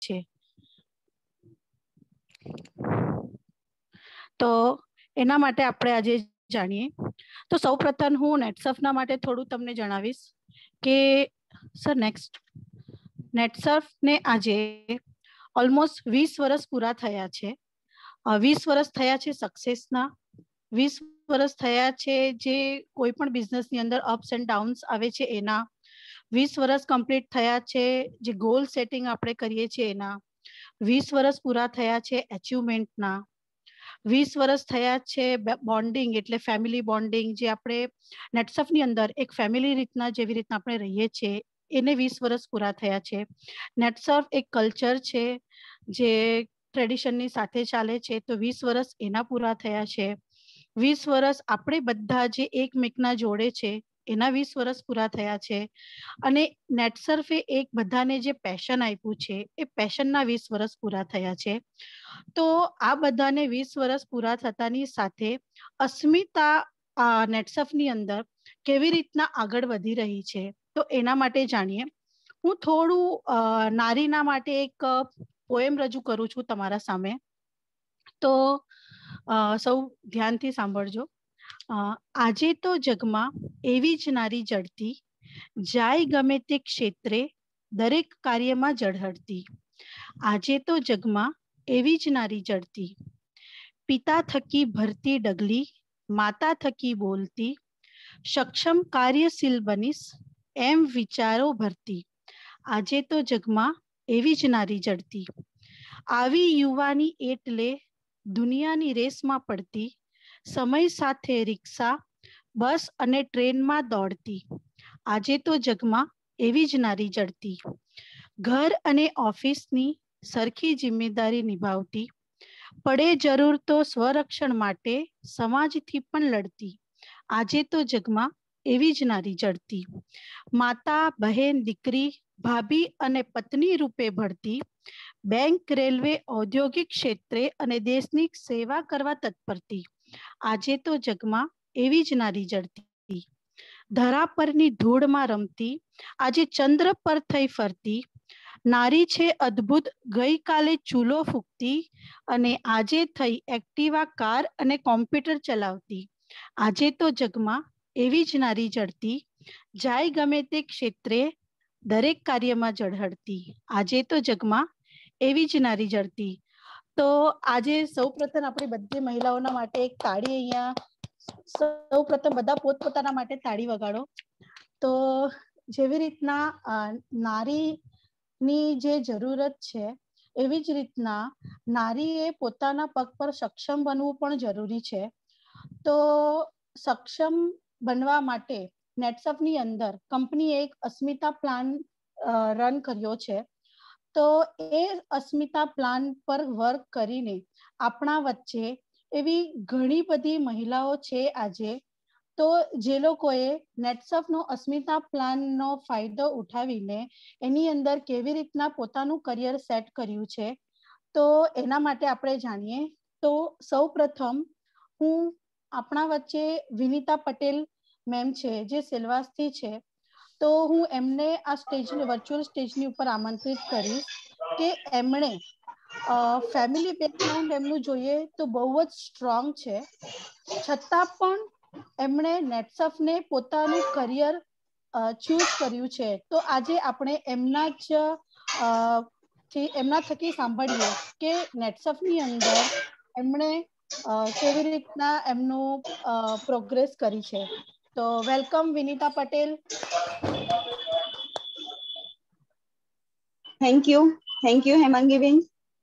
છે. તો એના માટે આપણે આજે જાણીએ. તો સૌપ્રથમ હું નેટસર્ફના માટે થોડું તમને જણાવીશ કે સર નેટસર્ફને આજે ઓલમોસ્ટ 20 વર્ષ પૂરા થયા છે. 20 વર્ષ થયા છે સક્સેસના, 20 વર્ષ થયા છે જે કોઈ પણ બિઝનેસની અંદર અપ્સ એન્ડ ડાઉન્સ આવે છે એના, 20 વર્ષ કમ્પ્લીટ થયા છે જે ગોલ સેટિંગ આપણે કરીએ છીએ એના, 20 વર્ષ પૂરા થયા છે અચીવમેન્ટના, 20 વર્ષ થયા છે બોન્ડિંગ એટલે ફેમિલી બોન્ડિંગ, જે આપણે નેટસર્ફની અંદર એક ફેમિલી રીતના જેવી રીતના આપણે રહીએ છીએ એને 20 વર્ષ પૂરા થયા છે. નેટસર્ફ એક કલ્ચર છે જે ટ્રેડિશનની સાથે ચાલે છે, તો 20 વર્ષ એના પૂરા થયા છે. 20 વર્ષ આપણે બધા જે એકમેકના જોડે છે એના 20 વર્ષ પૂરા થયા છે. અને નેટસર્ફે એક બધાને જે પેશન આપ્યું છે એ પેશનના 20 વર્ષ પૂરા થયા છે. તો આ બધાને 20 વર્ષ પૂરા થતાની સાથે અસ્મિતા નેટસર્ફની અંદર કેવી રીતના આગળ વધી રહી છે તો એના માટે જાણીએ. હું થોડું નારીના માટે એક પોએમ રજૂ કરું છું તમારા સામે, તો સૌ ધ્યાનથી સાંભળજો. આજે તો જગમાં એવી જ નારી જડતી, જાય ગમે તે ક્ષેત્રે દરેક કાર્યમાં ઝળહળતી. આજે તો જગમાં એવી જ નારી જડતી, પિતા થકી ભરતી ડગલી, માતા થકી બોલતી, સક્ષમ કાર્યશીલ બનીશ એમ વિચારો ભરતી. આજે તો જગમાં એવી જ નારી જડતી, આવી યુવાની એટલે દુનિયાની રેસમાં પડતી, સમય સાથે રિક્ષા બસ અને ટ્રેનમાં દોડતી. આજે તો જગમાં એવી જ નારી જડતી, ઘર અને ઓફિસની સરખી જિમ્મેદારી નિભાવતી, પડે જરૂર તો સ્વરક્ષણ માટે સમાજથી પણ લડતી. આજે તો જગમાં એવી જ નારી જડતી, માતા બહેન દીકરી ભાભી અને પત્ની રૂપે ભળતી, બેંક રેલવે ઔદ્યોગિક ક્ષેત્રે અને દેશની સેવા કરવા તત્પરતી. આજે તો જગમાં એવી જ નારી જડતી, ધરા પરની ધૂળમાં રમતી, આજે ચંદ્ર પર થઈ ફરતી, નારી છે અદ્ભુત ગઈકાલે ચૂલો ફૂંકતી અને આજે થઈ એક્ટિવા કાર અને કોમ્પ્યુટર ચલાવતી. આજે તો જગમાં એવી જ નારી જડતી, જાય ગમે તે ક્ષેત્રે દરેક કાર્યમાં ઝળહળતી. આજે તો જગમાં એવી જ નારી જડતી. તો આજે સૌપ્રથમ આપણી બધી મહિલાઓના માટે એક તાળી, અહીંયા સૌપ્રથમ બધા પોતપોતાના માટે તાળી વગાડો. તો જેવી રીતના નારીની જે જરૂરત છે એવી જ રીતના નારીએ પોતાના પગ પર સક્ષમ બનવું પણ જરૂરી છે. તો સક્ષમ બનવા માટે નેટસર્ફની અંદર કંપનીએ એક અસ્મિતા પ્લાન રન કર્યો છે. તો એ અસ્મિતા પ્લાન પર વર્ક કરીને આપણા વચ્ચે એવી ઘણી બધી મહિલાઓ છે આજે, તો જે લોકોએ નેટસર્ફનો અસ્મિતા પ્લાનનો ફાયદો ઉઠાવીને એની અંદર કેવી રીતના પોતાનું કરિયર સેટ કર્યું છે તો એના માટે આપણે જાણીએ. તો સૌ પ્રથમ હું આપણા વચ્ચે વિનીતા પટેલ મેમ છે જે સેલવાસથી છે, તો હું એમને આ સ્ટેજની વર્ચ્યુઅલ સ્ટેજની ઉપર આમંત્રિત કરીશ કે એમણે ફેમિલી બેકગ્રાઉન્ડ એમનું જોઈએ તો બહુ જ સ્ટ્રોંગ છે, છતાં પણ એમણે નેટસર્ફને પોતાનું કરિયર ચૂઝ કર્યું છે. તો આજે આપણે એમના થકી સાંભળીએ કે નેટસર્ફની અંદર એમણે કેવી રીતના એમનું પ્રોગ્રેસ કરી છે. તો welcome Vinita Patel. Thank you હેમાંગીબેન.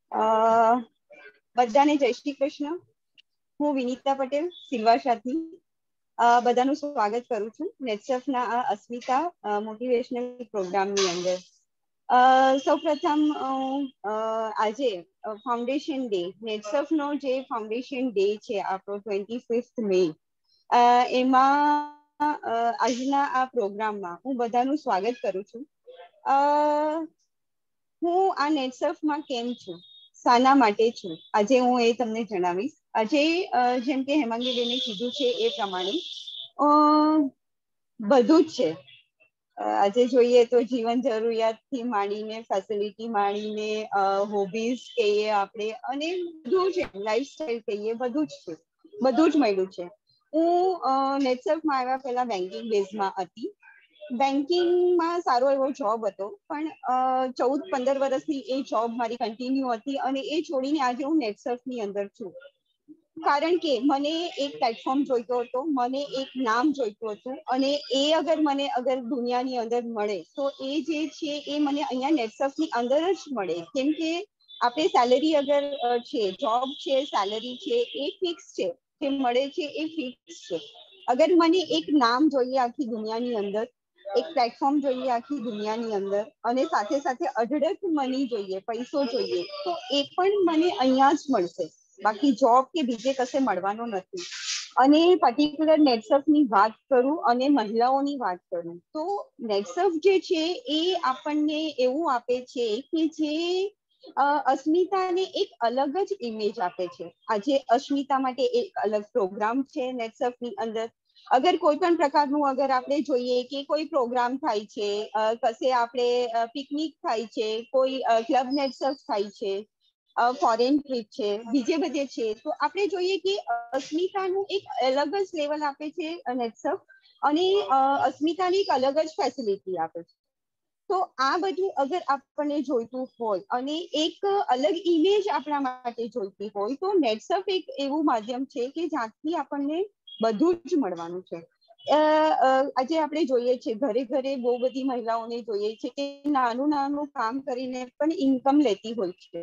બધાને જય શ્રી કૃષ્ણ. હું વિનીતા પટેલ સિલવાસાથી બધાનું સ્વાગત કરું છું નેટસર્ફના આ અસ્મિતા મોટિવેશનલ પ્રોગ્રામની અંદર. સૌપ્રથમ આજે ફાઉન્ડેશન ડે, નેટસર્ફનો જે ફાઉન્ડેશન ડે છે આપણો 25 મે, એમાં આજના આ પ્રોગ્રામમાં હું બધાનું સ્વાગત કરું છું. હું આ નેટસર્ફમાં કેમ છું, શાના માટે છું, આજે હું એ તમને જણાવીશ. આજે જેમ કે હેમાંગીબેને કીધું છે એ પ્રમાણે બધું જ છે. આજે જોઈએ તો જીવન જરૂરિયાતથી માંડીને ફેસિલિટી માંડીને હોબીઝ કહીએ આપણે અને બધું જ લાઈફસ્ટાઈલ કહીએ બધું જ છે, બધું જ મળ્યું છે. હું નેટસર્ફમાં આવ્યા પહેલા બેન્કિંગ બેઝમાં હતી. બેન્કિંગમાં સારો એવો જોબ હતો, પણ 14-15 વર્ષની એ જોબ મારી કન્ટિન્યુ હતી અને એ છોડીને આજે હું નેટસર્ફની અંદર છું. કારણ કે મને એક પ્લેટફોર્મ જોઈતો હતો, મને એક નામ જોઈતું હતું અને એ અગર દુનિયાની અંદર મળે તો એ જે છે એ મને અહીંયા નેટસર્ફની અંદર જ મળે. કેમ કે આપણે સેલેરી અગર છે, જોબ છે, સેલેરી છે એ ફિક્સ છે, જે મળે છે એ ફિક્સ છે. અગર મને એક નામ જોઈએ આખી દુનિયાની અંદર, એક પ્લેટફોર્મ જોઈએ આખી દુનિયાની અંદર અને સાથે સાથે અઢળક મની જોઈએ, પૈસો જોઈએ, તો એ પણ મને અહીંયા જ મળશે, બાકી જોબ કે બીજે કશે મળવાનો નથી. અને પર્ટિક્યુલર નેટસર્ફની વાત કરું અને મહિલાઓની વાત કરું તો નેટસર્ફ જે છે એ આપણને એવું આપે છે કે જે અસ્મિતાને એક અલગ જ ઇમેજ આપે છે. આજે અસ્મિતા માટે એક અલગ પ્રોગ્રામ છે નેટસર્ફની અંદર. અગર કોઈ પણ પ્રકારનું અગર આપણે જોઈએ કે કોઈ પ્રોગ્રામ થાય છે, કશે આપણે પિકનિક થાય છે, કોઈ ક્લબ નેટસર્ફ થાય છે, ફોરેન ટ્રીપ છે, બીજે બધે છે, તો આપણે જોઈએ કે અસ્મિતાનું એક અલગ જ લેવલ આપે છે નેટસર્ફ અને અસ્મિતાની એક અલગ જ ફેસિલિટી આપે છે. તો આ બધું અગર આપણને જોઈતું હોય અને એક અલગ ઇમેજ આપણા માટે જોઈતી હોય તો નેટસર્ફ એક એવું માધ્યમ છે કે જ્યાંથી આપણને બધું જ મળવાનું છે. આજે આપણે જોઈએ છે ઘરે ઘરે બહુ બધી મહિલાઓને જોઈએ છે કે નાનું નાનું કામ કરીને પણ ઇન્કમ લેતી હોય છે.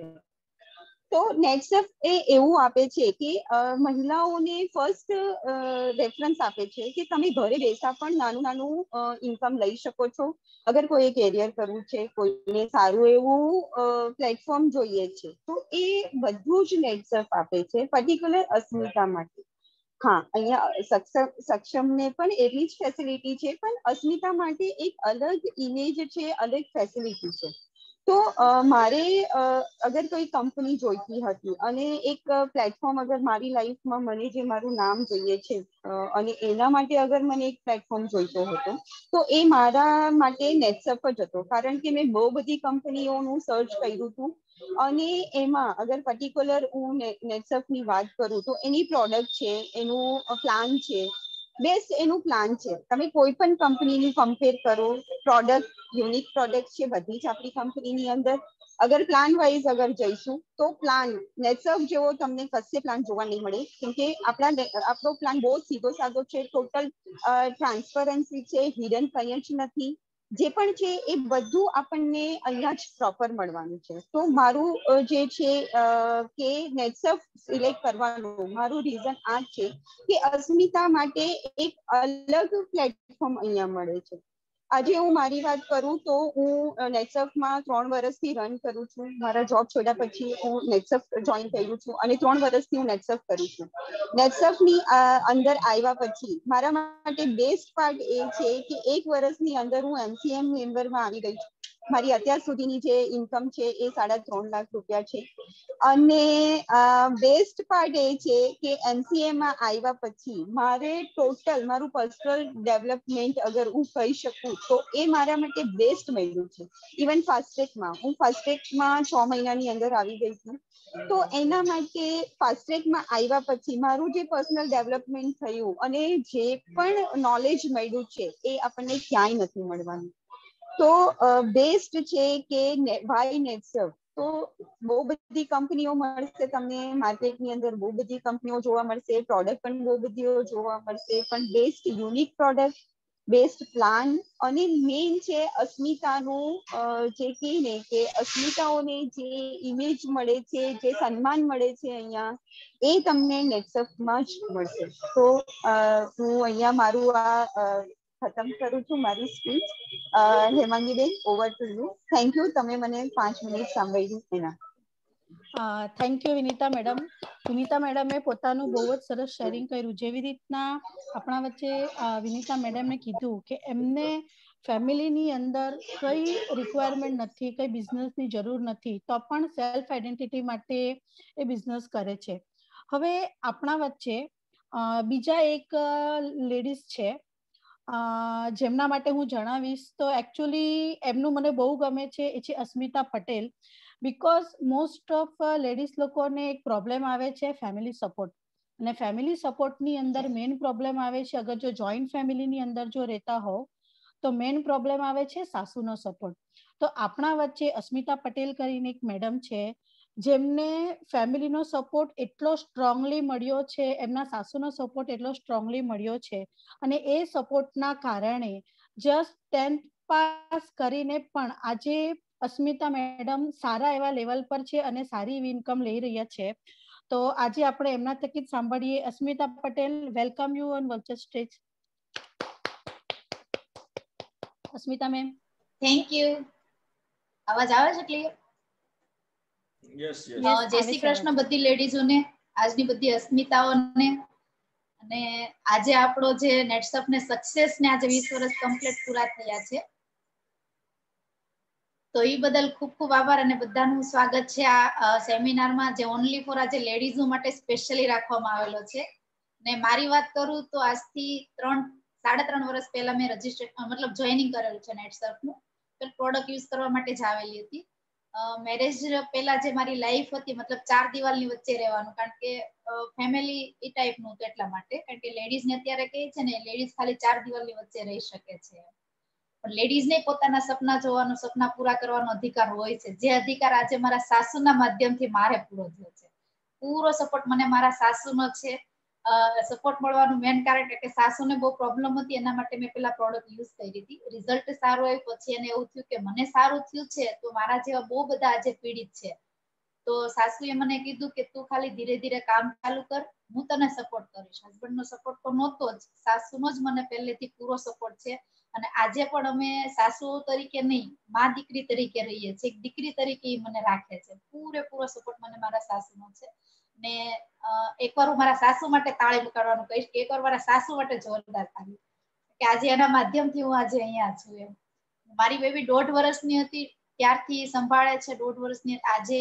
તો નેટસર્ફ એ એવું આપે છે કે મહિલાઓને ફર્સ્ટ રેફરન્સ આપે છે કે તમે ઘરે બેસા પણ નાનું નાનું ઇન્કમ લઈ શકો છો. અગર કોઈ કેરિયર કરવું છે, કોઈને સારું એવું પ્લેટફોર્મ જોઈએ છે, તો એ બધું જ નેટસર્ફ આપે છે પર્ટિક્યુલર અસ્મિતા માટે. હા, અહીંયા સક્ષમને પણ એટલી જ ફેસિલિટી છે, પણ અસ્મિતા માટે એક અલગ ઇમેજ છે, અલગ ફેસિલિટી છે. તો મારે અગર કોઈ કંપની જોઈતી હતી અને એક પ્લેટફોર્મ અગર મારી લાઈફમાં મને જે મારું નામ જોઈએ છે અને એના માટે અગર મને એક પ્લેટફોર્મ જોઈતો હતો તો એ મારા માટે નેટસર્ફ જ હતો. કારણ કે મેં બહુ બધી કંપનીઓનું સર્ચ કર્યું હતું અને એમાં અગર પર્ટિક્યુલર હું નેટસર્ફની વાત કરું તો એની પ્રોડક્ટ છે, એનું પ્લાન છે, બેસ્ટ એનું પ્લાન છે. તમે કોઈ પણ કંપનીની કમ્પેર કરો, પ્રોડક્ટ યુનિક પ્રોડક્ટ છે બધી જ આપણી કંપનીની અંદર. અગર પ્લાન વાઇઝ અગર જઈશું તો પ્લાન નેટસર્ફ જેવો તમને કશે પ્લાન જોવા નહીં મળે. કેમકે આપણો પ્લાન બહુ સીધો સાધો છે, ટોટલ ટ્રાન્સપરન્સી છે, હિડન કંઈ જ નથી. જે પણ છે એ બધું આપણને અહીંયા જ પ્રોપર મળવાનું છે. તો મારું જે છે કે નેટસર્ફ સિલેક્ટ કરવાનું મારું રીઝન આ છે કે અસ્મિતા માટે એક અલગ પ્લેટફોર્મ અહીંયા મળે છે. આજે હું મારી વાત કરું તો હું નેટસર્ફમાં 3 વર્ષથી રન કરું છું. મારા જોબ છોડ્યા પછી હું નેટસર્ફ જોઈન કર્યું છું અને 3 વર્ષથી હું નેટસર્ફ કરું છું. નેટસર્ફની અંદર આવ્યા પછી મારા માટે બેસ્ટ પાર્ટ એ છે કે 1 વર્ષની અંદર હું MCM મેમ્બરમાં આવી ગઈ છું. મારી અત્યાર સુધીની જે ઇન્કમ છે એ 3.5 લાખ રૂપિયા છે. અને બેસ્ટ પાર્ટ એ છે કે MCAમાં આવ્યા પછી મારે ટોટલ મારું પર્સનલ ડેવલપમેન્ટ અગર હું કહી શકું તો એ મારા માટે બેસ્ટ મળ્યું છે. ઇવન ફાસ્ટ્રેકમાં હું ફાસ્ટ્રેકમાં 6 મહિનાની અંદર આવી ગઈ છું. તો એના માટે ફાસ્ટ્રેકમાં આવ્યા પછી મારું જે પર્સનલ ડેવલપમેન્ટ થયું અને જે પણ નોલેજ મળ્યું છે એ આપણને ક્યાંય નથી મળવાનું. તો બેસ્ટ છે કે વાય નેટસર્ફ. તો બહુ બધી કંપનીઓ મળશે તમને માર્કેટની અંદર, બહુ બધી કંપનીઓ જોવા મળશે, પ્રોડક્ટ પણ બહુ બધી જોવા મળશે, પણ best unique product, best plan અને મેઇન છે અસ્મિતાનું જે કહે ને કે અસ્મિતાઓને જે ઇમેજ મળે છે, જે સન્માન મળે છે અહીંયા, એ તમને નેટસર્ફમાં જ મળશે. તો હું અહીંયા મારું આ ખતમ કરું છું મારી સ્પીચ. હેમાંગીબેન, over to you. Thank you, તમે મને 5 મિનિટ સાંભળ્યું એના. Thank you Vinita madam. Vinita મેડમે પોતાનું બહુ જ સરસ શેરિંગ કર્યું. જેવી રીતના આપણા વચ્ચે વિનીતા મેડમે કીધું કે એમને ફેમિલીની અંદર કઈ રિક્વાયરમેન્ટ નથી, કઈ બિઝનેસની જરૂર નથી, તો પણ સેલ્ફ આઈડેન્ટિટી માટે એ બિઝનેસ કરે છે. હવે આપણા વચ્ચે બીજા એક લેડીઝ છે જેમના માટે હું જણાવીશ તો એકચ્યુઅલી એમનું મને બહુ ગમે છે, એ છે Asmita Patel. Because most of ladies લોકોને એક પ્રોબ્લેમ આવે છે ફેમિલી સપોર્ટ, અને ફેમિલી સપોર્ટની અંદર મેઇન પ્રોબ્લેમ આવે છે, અગર જો જોઈન્ટ ફેમિલીની અંદર જો રહેતા હો તો મેઇન પ્રોબ્લેમ આવે છે સાસુનો સપોર્ટ. તો આપણા વચ્ચે અસ્મિતા પટેલ કરીને એક મેડમ છે, જેમને ફેમિલીનો સપોર્ટ એટલો સ્ટ્રોંગલી મળ્યો છે, એમના સાસુનો સપોર્ટ એટલો સ્ટ્રોંગલી મળ્યો છે, અને એ સપોર્ટના કારણે જસ્ટ 10th પાસ કરીને પણ આજે અસ્મિતા મેડમ સારા એવા લેવલ પર છે અને સારી એવી ઇન્કમ લઈ રહ્યા છે. તો આજે આપણે એમના થકી જ સાંભળીએ. Asmita Patel, welcome you on virtual stage. Asmita ma'am. Thank you. અવાજ આવે છે ક્લિયર? Yes yes. જય શ્રી કૃષ્ણ બધી લેડીઝોને, આજની બધી અસ્મિતાઓને. અને આજે આપણો જે નેટસપ ને સક્સેસ ને આજે 20 વર્ષ કમ્પ્લીટ પૂરા થયા છે, તો એ બદલ ખૂબ ખૂબ આભાર અને બધાનું સ્વાગત છે આ સેમિનારમાં, જે ઓનલી ફોર આજે લેડીઝો માટે સ્પેશિયલી રાખવામાં આવેલો છે. ને મારી વાત કરું તો આજથી 3.5 વર્ષ પહેલા મેં મતલબ જોઈનિંગ કરેલું છે નેટસર્ફનું. પ્રોડક્ટ યુઝ કરવા માટે જ આવેલી હતી. મેરેજ પહેલા જે મારી લાઈફ હતી, મતલબ 4 દિવાલની વચ્ચે રહેવાનું, કારણ કે ફેમિલી એ ટાઈપનું હતું, એટલા માટે. કારણ કે લેડીઝ ને અત્યારે કહે છે ને, લેડીઝ ખાલી 4 દિવાલની વચ્ચે રહી શકે છે, પણ લેડીઝ ને પોતાના સપના જોવાનો, સપના પૂરા કરવાનો અધિકાર હોય છે. જે અધિકાર આજે મારા સાસુના માધ્યમથી મારે પૂરો થયો છે. પૂરો સપોર્ટ મને મારા સાસુનો છે. સપોર્ટ મળવાનું મેન કારણ કે સાસુને બહુ પ્રોબ્લેમ હતી, એના માટે મેં પેલા પ્રોડક્ટ યુઝ કરી હતી. રિઝલ્ટ સારું આવ્યું, પછી એને એવું થયું કે મને સારું થયું છે તો મારા જેવા બહુ બધા આજે પીડિત છે. તો સાસુએ મને કીધું કે તું ખાલી ધીરે ધીરે કામ ચાલુ કર, હું તને સપોર્ટ કરીશ. હસબન્ડનો સપોર્ટ તો નહોતો જ, સાસુનો જ મને પહેલેથી પૂરો સપોર્ટ છે. અને આજે પણ અમે સાસુ તરીકે નહીં, માં દીકરી તરીકે રહીએ છીએ. એક દીકરી તરીકે મને રાખે છે. પૂરેપૂરો સપોર્ટ મને મારા સાસુનો છે. ને એકવાર હું મારા સાસુ માટે તાળી વગાડવાનું કહીશ કે એકવાર મારા સાસુ માટે જોરદાર તાળી, કે આજે એના માધ્યમથી હું આજે અહીંયા છું. એમ મારી બેબી 1.5 વર્ષની હતી ત્યારથી સંભાળે છે. 1.5 વર્ષની આજે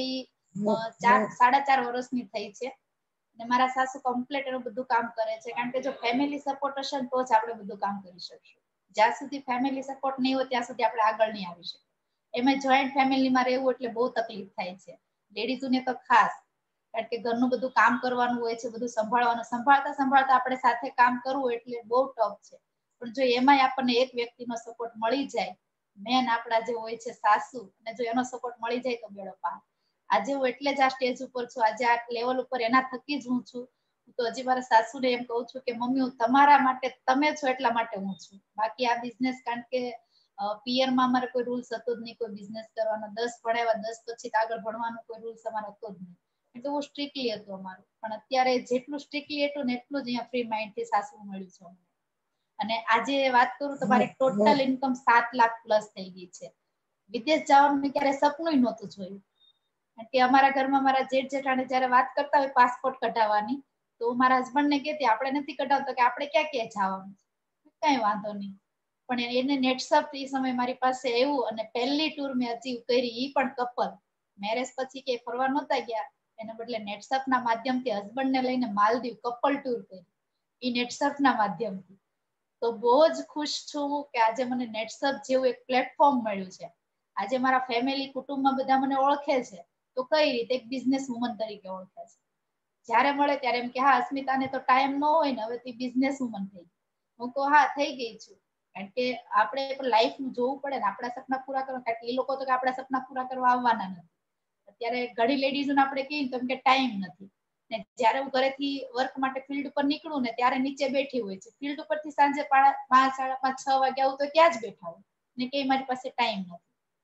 4.5 વર્ષની થઈ છે. ને મારા સાસુ કમ્પ્લીટ એનું બધું કામ કરે છે, કારણ કે જો ફેમિલી સપોર્ટ હશે ને તો જ આપણે બધું કામ કરી શકશું. જ્યાં સુધી ફેમિલી સપોર્ટ નહીં હોય ત્યાં સુધી આપણે આગળ નહીં આવી શકીએ. એમાં જોઈન્ટ ફેમિલીમાં રહેવું એટલે બહુ તકલીફ થાય છે, લેડીઝોને તો ખાસ. કારણ કે ઘરનું બધું કામ કરવાનું હોય છે, બધું સંભાળવાનું, સંભાળતા આપણે સાથે કામ કરવું એટલે બહુ ટફ છે. પણ જો એમાંય આપણને એક વ્યક્તિનો સપોર્ટ મળી જાય, મેન આપડા જે હોય છે સાસુ, અને જો એનો સપોર્ટ મળી જાય તો બેડો પાર. આજે હું એટલે જ આ સ્ટેજ ઉપર છું, આજે આ લેવલ ઉપર એના થકી જ હું છું. તો હજી મારા સાસુને એમ કહું છું કે મમ્મી, હું તમારા માટે, તમે છો એટલા માટે હું છું. બાકી આ બિઝનેસ, કારણ કે પિયરમાં અમારે કોઈ રૂલ્સ હતો જ નહીં કોઈ બિઝનેસ કરવાનો. 10 ભણાવ્યા, 10 પછી આગળ ભણવાનો કોઈ રૂલ્સ અમારો હતો જ નહીં. એટલે બહુ સ્ટ્રિક્ટલી હતું અમારું. પણ અત્યારે જેટલું સ્ટ્રિક્ટલી હતું ને એટલું જ અહીંયા ફ્રી માઇન્ડથી સાસુ મળ્યું છે. અને આજે વાત કરું તો મારી ટોટલ ઇન્કમ 7 લાખ પ્લસ થઈ ગઈ છે. વિદેશ જવાનું ક્યારે સપનું નહોતું જોયું. કારણ કે અમારા ઘરમાં મારા જેઠ જેઠાણી જયારે વાત કરતા હોય પાસપોર્ટ કઢાવવાની, તો મારા હસબન્ડ ને કહેતી આપણે નથી કઢાવતો, કે આપણે ક્યાં ક્યાં જવાનું, કઈ વાંધો નહીં. પણ એને નેટસપ એ સમય મારી પાસે આવ્યું અને પહેલી ટૂર મેં અચીવ કરી, એ પણ કપલ. મેરેજ પછી કે ફરવા નહોતા ગયા, એના બદલે નેટસપ ના માધ્યમથી હસબન્ડ ને લઈને માલદીવ કપલ ટૂર કરી, એ નેટસપ ના માધ્યમથી. તો બહુ જ ખુશ છું કે આજે મને નેટસપ જેવું એક પ્લેટફોર્મ મળ્યું છે. આજે મારા ફેમિલી કુટુંબમાં બધા મને ઓળખે છે, તો કઈ રીતે એક બિઝનેસ વુમન તરીકે ઓળખે છે. જયારે મળે ત્યારે એમ કે હા, અસ્મિતાને તો ટાઈમ ન હોય ને, હવે તું બિઝનેસ વુમન થઈ ગઈ. હું તો હા થઈ ગઈ છું, કારણ કે આપણે લાઈફ જોવું પડે ને, આપણા સપના પૂરા કરવા. કારણ કે એ લોકો તો આપણા સપના પૂરા કરવા આવવાના નથી. અત્યારે ઘણી લેડીઝોને આપણે કહીએ તો કે ટાઈમ નથી. ને જયારે હું ઘરેથી વર્ક માટે ફિલ્ડ ઉપર નીકળું ને, ત્યારે નીચે બેઠી હોય છે. ફિલ્ડ ઉપરથી સાંજે 5, 5:30, 6 વાગે આવું તો ત્યાં જ બેઠા હોય ને, કે મારી પાસે ટાઈમ નથી.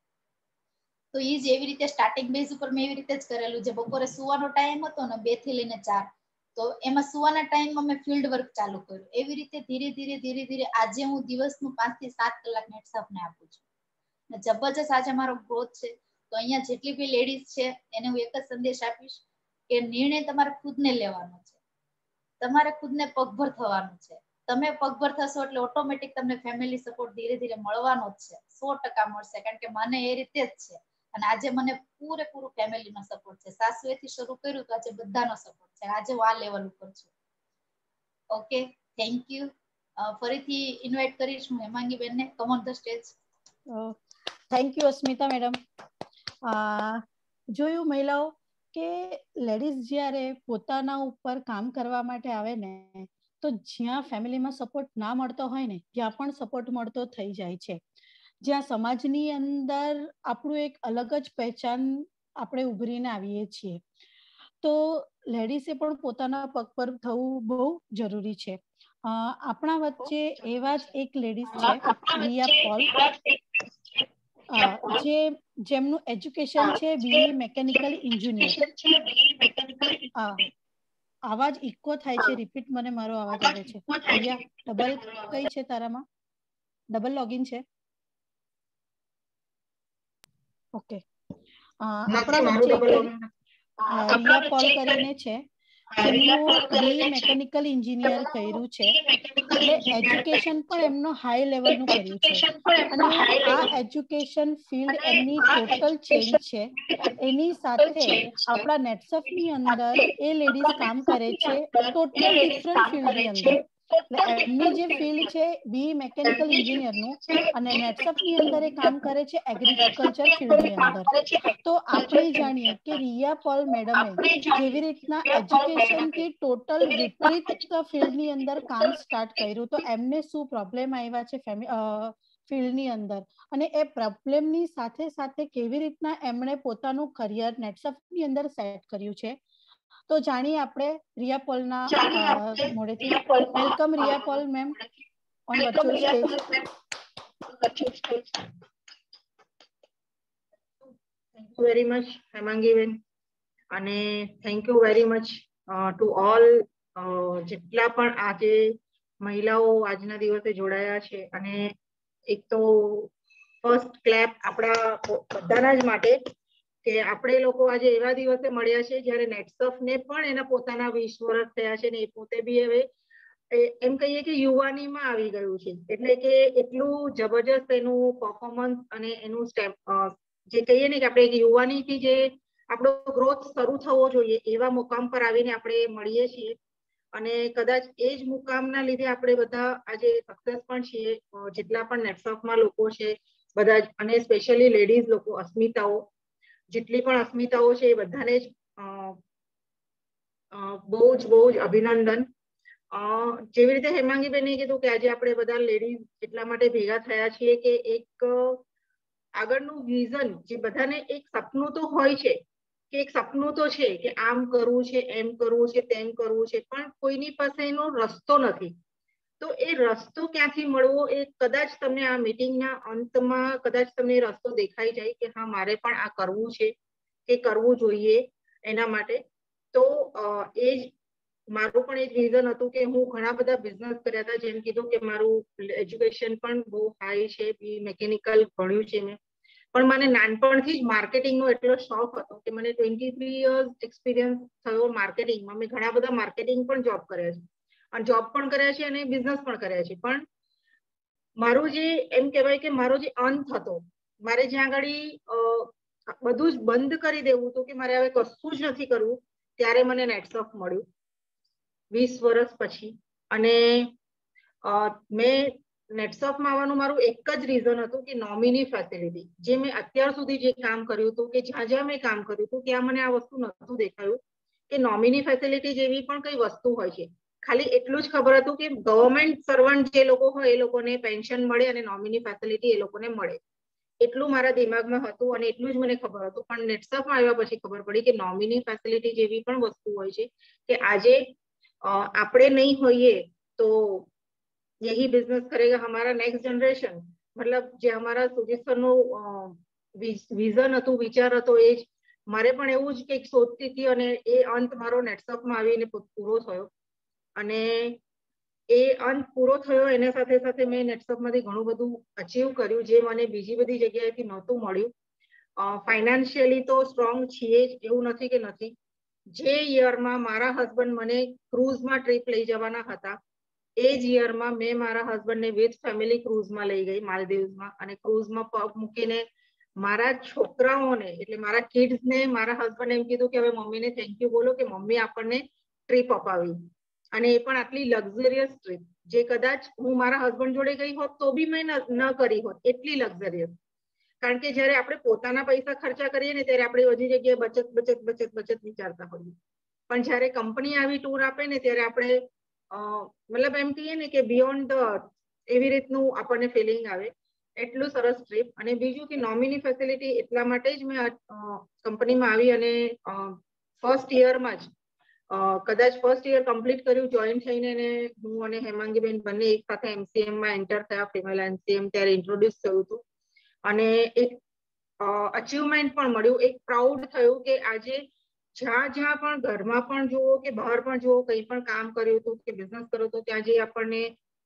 તો એ જ એવી રીતે સ્ટાર્ટિંગ બેઝ ઉપર મેં એવી રીતે જ કરેલું. જે બપોરે સુવાનો ટાઈમ હતો ને 2 થી લઈને 4, તો એમાં સુવાના ટાઈમમાં મેં ફિલ્ડ વર્ક ચાલુ કર્યું. એવી રીતે ધીરે ધીરે આજે હું દિવસનું 5 થી 7 કલાક નેટસપને આપું છું. જબરજસ્ત આજે મારો ગ્રોથ છે. તો અહીંયા જેટલી બી લેડીઝ છે એને હું એક જ સંદેશ આપીશ કે નિર્ણય તમારે ખુદને લેવાનો છે. તમારે ખુદને પગભર થવાનું છે. તમે પગભર થશો એટલે ઓટોમેટિક તમને ફેમિલી સપોર્ટ ધીરે ધીરે મળવાનો જ છે. 100% મળશે. કારણ કે મને એ રીતે જ છે. અને આજે મને પૂરેપૂરું ફેમિલીનો સપોર્ટ છે. સાસુએથી શરૂ કર્યું તો આજે બધાનો સપોર્ટ છે. આજે હું આ લેવલ ઉપર છું. Okay, thank you. ફરીથી ઇન્વાઇટ કરીશ હું હેમાંગી બેનને. Come on the stage. Thank you Asmita madam. જોયું મહિલાઓ કે લેડીઝ જ્યારે પોતાના ઉપર કામ કરવા માટે આવે ને તો જ્યાં ફેમિલીમાં સપોર્ટ ના મળતો હોય ને ત્યાં પણ સપોર્ટ મળતો થઈ જાય છે. જ્યાં સમાજની અંદર આપણું એક અલગ જ પહેચાન આપણે ઉભરીને આવીએ છીએ, તો લેડીઝે પણ પોતાના પગ પર થવું બહુ જરૂરી છે. આપણા વચ્ચે એવા જ એક લેડીઝ છે રિયા પોલ, જેમનું એજ્યુકેશન છે બીઈ મેકેનિકલ એન્જિનિયર. આવાજ ઇકો થાય છે, રિપીટ મને મારો અવાજ આવે છે. રિયા ડબલ કઈ છે તારામાં? ડબલ લોગિન છે? ઓકે. આપણા વચ્ચે રિયા પોલ કરીને છે, જેમનું બીઈ મેકેનિકલ એન્જિનિયર કર્યું છે, એટલે એજ્યુકેશન પણ એમનો હાઈ લેવલનું કર્યું છે. અને આ એજ્યુકેશન ફિલ્ડ એમની ટોટલ ચેન્જ છે. એની સાથે આપણા નેટસફની અંદર એ લેડીઝ કામ કરે છે ટોટલ ડિફરન્ટ ફિલ્ડની અંદર. એટલે એમની જે ફિલ્ડ છે બીઈ મેકેનિકલ એન્જિનિયરનું, અને નેટસફની અંદર એ કામ કરે છે એગ્રીકલ્ચર ફિલ્ડની અંદર. તો આપણે જાણીએ કે રિયા પોલ મેડમે જેવી રીતના એજ્યુકેશનથી ટોટલ વિપરીત ફિલ્ડની અંદર કામ સ્ટાર્ટ કર્યું, તો એમને શું પ્રોબ્લેમ આવ્યા છે ફિલ્ડની અંદર, અને એ પ્રોબ્લેમની સાથે સાથે કેવી રીતના એમણે પોતાનું કરિયર નેટસફની અંદર સેટ કર્યું છે, તો જાણીએ આપણે રિયા પોલના મોડેથી. Welcome Riya Paul ma'am on virtual stage. Thank you very much, Hemangi Ben, અને thank you very much to all જેટલા પણ આજે મહિલાઓ આજના દિવસે જોડાયા છે. અને એક તો ફર્સ્ટ ક્લેપ આપણા બધાના જ માટે કે આપણે લોકો આજે એવા દિવસે મળ્યા છે જ્યારે નેટસફને પણ એના પોતાના 20 વર્ષ થયા છે ને એ પોતે બી હવે એમ કહીએ કે યુવાનીમાં આવી ગયું છે. એટલે કે એટલું જબરજસ્ત એનું પરફોર્મન્સ અને એનું સ્ટેપ, જે કહીએ ને કે આપણે એક યુવાનીથી જે આપણો ગ્રોથ શરૂ થવો જોઈએ એવા મુકામ પર આવીને આપણે મળીએ છીએ. અને કદાચ એ જ મુકામના લીધે આપણે બધા આજે સક્સેસ પણ છીએ, જેટલા પણ નેટસફમાં લોકો છે બધા જ, અને સ્પેશિયલી લેડીઝ લોકો, અસ્મિતાઓ, જેટલી પણ અસ્મિતાઓ છે એ બધાને જ બહુ જ અભિનંદન. જેવી રીતે હેમાંગીબેને કીધું કે આજે આપણે બધા લેડીઝ એટલા માટે ભેગા થયા છીએ કે એક આગળનું વિઝન, જે બધાને એક સપનું તો હોય છે કે એક સપનું તો છે કે આમ કરવું છે, એમ કરવું છે, તેમ કરવું છે, પણ કોઈની પાસે એનો રસ્તો નથી. તો એ રસ્તો ક્યાંથી મળવો એ કદાચ તમને આ મીટિંગના અંતમાં કદાચ તમને રસ્તો દેખાઈ જાય કે હા મારે પણ આ કરવું છે કે કરવું જોઈએ એના માટે. તો એ જ મારું પણ એક રીઝન હતું કે હું ઘણા બધા બિઝનેસ કર્યા હતા. જેમ કીધું કે મારું એજ્યુકેશન પણ બહુ હાઈ છે, બી મેકેનિકલ ભણ્યું છે મેં, પણ મને નાનપણથી જ માર્કેટિંગનો એટલો શોખ હતો કે મને 23 યર્સ એક્સપિરિયન્સ થયો માર્કેટિંગમાં. મેં ઘણા બધા માર્કેટિંગ પણ જોબ કર્યા છે, અને જોબ પણ કર્યા છે અને બિઝનેસ પણ કર્યા છે. પણ મારું જે એમ કહેવાય કે મારો જે અંત હતો, મારે જ્યાં આગળ બધું જ બંધ કરી દેવું હતું કે મારે હવે કશું જ નથી કરવું, ત્યારે મને નેટસફ મળ્યું 20 વર્ષ પછી. અને મેં નેટસફમાં આવવાનું મારું એક જ રીઝન હતું કે નોમિની ફેસિલિટી, જે મેં અત્યાર સુધી જે કામ કર્યું હતું કે જ્યાં જ્યાં મેં કામ કર્યું હતું ત્યાં મને આ વસ્તુ નહોતું દેખાયું કે નોમિની ફેસિલિટી જેવી પણ કઈ વસ્તુ હોય છે. ખાલી એટલું જ ખબર હતું કે ગવર્મેન્ટ સર્વન્ટ જે લોકો હોય એ લોકોને પેન્શન મળે અને નોમિની ફેસિલિટી એ લોકોને મળે, એટલું મારા દિમાગમાં હતું અને એટલું જ મને ખબર હતું. પણ નેટસફમાં આવ્યા પછી ખબર પડી કે નોમિની ફેસિલિટી જેવી પણ વસ્તુ હોય છે કે આજે આપણે નહીં હોઈએ તો यही बिजनेस करेगा हमारा नेक्स्ट जनरेशन. मतलब જે અમારા સુજીત સરનું વિઝન હતું, વિચાર હતો, એ જ મારે પણ એવું જ કંઈક શોધતી હતી. અને એ અંત મારો નેટસફમાં આવીને પૂરો થયો. અને એ અંત પૂરો થયો એના સાથે સાથે મેં નેટસફમાંથી ઘણું બધું અચીવ કર્યું જે મને બીજી બધી જગ્યાએથી નહોતું મળ્યું. ફાઇનાન્શિયલી તો સ્ટ્રોંગ છીએ જ, એવું નથી કે નથી. જે યરમાં મારા હસબન્ડ મને ક્રૂઝમાં ટ્રીપ લઈ જવાના હતા, એ જ યરમાં મેં મારા હસબન્ડને વિથ ફેમિલી ક્રૂઝમાં લઈ ગઈ માલદીવ્સમાં. અને ક્રૂઝમાં પગ મૂકીને મારા છોકરાઓને, એટલે મારા કિડ્સને, મારા હસબન્ડ એમ કીધું કે હવે મમ્મીને થેન્ક યુ બોલો કે મમ્મી આપણને ટ્રીપ અપાવી. અને એ પણ આટલી લક્ઝરિયસ ટ્રીપ, જે કદાચ હું મારા હસબન્ડ જોડે ગઈ હોત તો બી મેં ન કરી હોત, એટલી લક્ઝરિયસ. કારણ કે જ્યારે આપણે પોતાના પૈસા ખર્ચા કરીએ ને ત્યારે આપણે બધી જગ્યાએ બચત બચત બચત બચત વિચારતા હોઈએ, પણ જ્યારે કંપની આવી ટૂર આપે ને ત્યારે આપણે મતલબ એમ કહીએ ને કે બિયોન્ડ ધ, એવી રીતનું આપણને ફિલિંગ આવે. એટલું સરસ ટ્રીપ. અને બીજું કે નોમિની ફેસિલિટી, એટલા માટે જ મેં કંપનીમાં આવી અને ફર્સ્ટ યરમાં જ કદાચ ફર્સ્ટ યર કમ્પ્લીટ કર્યું જોઈન થઈને, ને હું અને હેમાંગીબેન બંને એક સાથે MCM માં એન્ટર થયા, ફિમેલ MCM, ત્યારે ઇન્ટ્રોડ્યુસ થયું હતું. અને એક અચીવમેન્ટ પણ મળ્યું, એક પ્રાઉડ થયું કે આજે જ્યાં જ્યાં પણ ઘરમાં પણ જુઓ કે બહાર પણ જુઓ, કંઈ પણ કામ કર્યું હતું કે બિઝનેસ કર્યો હતો, ત્યાં જે આપણને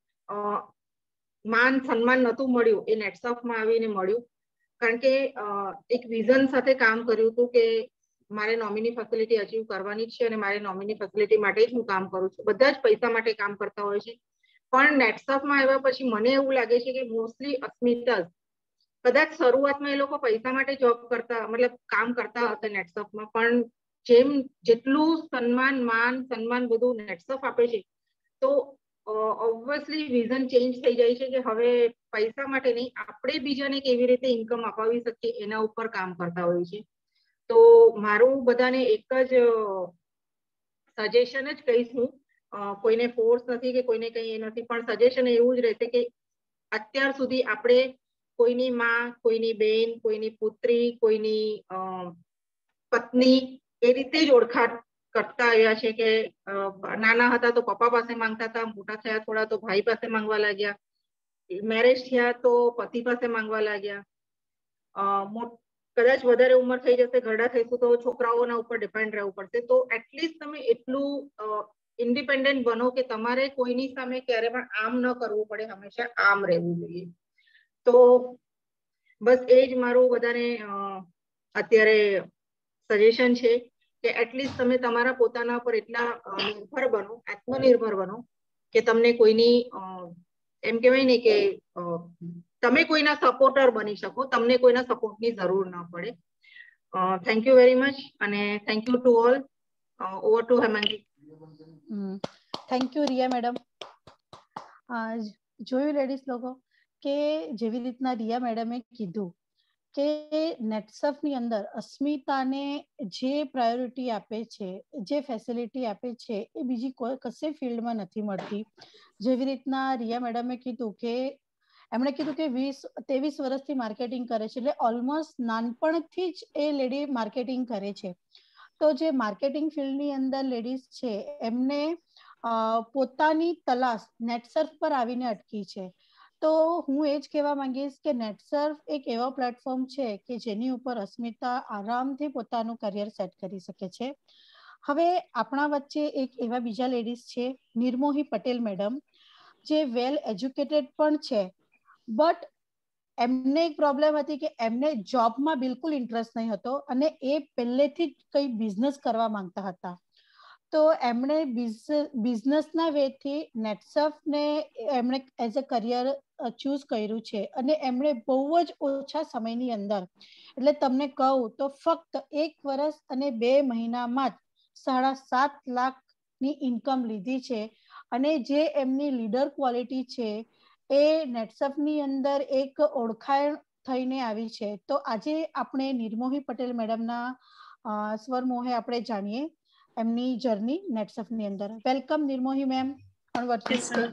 માન સન્માન નહોતું મળ્યું, એ નેટસોફમાં આવીને મળ્યું. કારણ કે એક વિઝન સાથે કામ કર્યું હતું કે મારે નોમિની ફેસિલિટી અચીવ કરવાની છે અને મારે નોમિની ફેસિલિટી માટે જ હું કામ કરું છું. બધા જ પૈસા માટે કામ કરતા હોય છે, પણ નેટસોફમાં આવ્યા પછી મને એવું લાગે છે કે મોસ્ટલી અસ્મિતા, કદાચ શરૂઆતમાં એ લોકો પૈસા માટે જોબ કરતા, મતલબ કામ કરતા હશે નેટસોફમાં, પણ જેટલું સન્માન, માન સન્માન બધું નેટસોફ આપે છે, તો ઓબ્વિયસલી વિઝન ચેન્જ થઈ જાય છે કે હવે પૈસા માટે નહીં, આપણે બીજાને કેવી રીતે ઇન્કમ અપાવી શકીએ એના ઉપર કામ કરતા હોય છે. તો મારું બધાને એક જ સજેશન જ કહીશ હું, કોઈને ફોર્સ નથી કે કોઈને કંઈ એ નથી, પણ સજેશન એવું જ રહેશે કે અત્યાર સુધી આપણે કોઈની માં, કોઈની બેન, કોઈની પુત્રી, કોઈની પત્ની એ રીતે જ ઓળખાણ કરતા આવ્યા છે કે નાના હતા તો પપ્પા પાસે માંગતા હતા, મોટા થયા થોડા તો ભાઈ પાસે માંગવા લાગ્યા, મેરેજ થયા તો પતિ પાસે માંગવા લાગ્યા, કદાચ વધારે ઉંમર થઈ જશે, ઘરડા થઈશું તો છોકરાઓના ઉપર ડિપેન્ડ રહેવું પડશે. તો એટલીસ્ટ તમે એટલું ઇન્ડિપેન્ડન્ટ બનો કે તમારે કોઈની સામે ક્યારે પણ આમ ન કરવું પડે, હંમેશા આમ રહેવું જોઈએ. તો બસ એ જ મારું બધાને અત્યારે સજેશન છે કે એટલીસ્ટ તમે તમારા પોતાના પર એટલા નિર્ભર બનો, આત્મનિર્ભર બનો કે તમને કોઈની એમ કહેવાય ને કે તમે કોઈના સપોર્ટર બની શકો, તમને કોઈના સપોર્ટની જરૂર ન પડે. થેન્ક યુ વેરી મચ અને thank you to all. Over to Hemangi. Thank you Riya madam. જોયું લેડીઝ લોકો કે જેવી રીતના રિયા મેડમે કીધું કે નેટસફની અંદર અસ્મિતાને જે પ્રાયોરિટી આપે છે, જે ફેસિલિટી આપે છે, એ બીજી કોઈ કશે ફિલ્ડમાં નથી મળતી. જેવી રીતના રિયા મેડમે કીધું કે એમણે કીધું કે 23 વર્ષથી માર્કેટિંગ કરે છે, એટલે ઓલમોસ્ટ નાનપણથી જ એ લેડી માર્કેટિંગ કરે છે. તો જે માર્કેટિંગ ફિલ્ડની અંદર લેડીઝ છે એમને પોતાની તલાશ નેટસર્ફ પર આવીને અટકી છે. તો હું એ જ કહેવા માંગીશ કે નેટસર્ફ એક એવો પ્લેટફોર્મ છે કે જેની ઉપર અસ્મિતા આરામથી પોતાનું કરિયર સેટ કરી શકે છે. હવે આપણા વચ્ચે એક એવા બીજા લેડીઝ છે, નિર્મોહી પટેલ મેડમ, જે વેલ એજ્યુકેટેડ પણ છે, બટ એમને એક પ્રોબ્લેમ હતી કે એમને જોબમાં બિલકુલ ઇન્ટરેસ્ટ નહીં હતો અને એ પહેલેથી જ કંઈ બિઝનેસ કરવા માંગતા હતા. તો એમણે બિઝનેસના વેથી નેટસર્ફને એમણે એઝ અ કરિયર ચૂઝ કર્યું છે અને એમણે બહુ જ ઓછા સમયની અંદર, એટલે તમને કહું તો ફક્ત 1 વર્ષ અને 2 મહિનામાં જ 7.5 લાખની ઇન્કમ લીધી છે. અને જે એમની લીડર ક્વોલિટી છે એ નેટસર્ફની અંદર એક ઓળખાણ થઈને આવી છે. તો આજે આપણે નિર્મોહી પટેલ મેડમના સ્વરમોહે આપણે જાણીએ એમની જર્ની નેટસર્ફની અંદર. Welcome Nirmohi ma'am on virtual stage.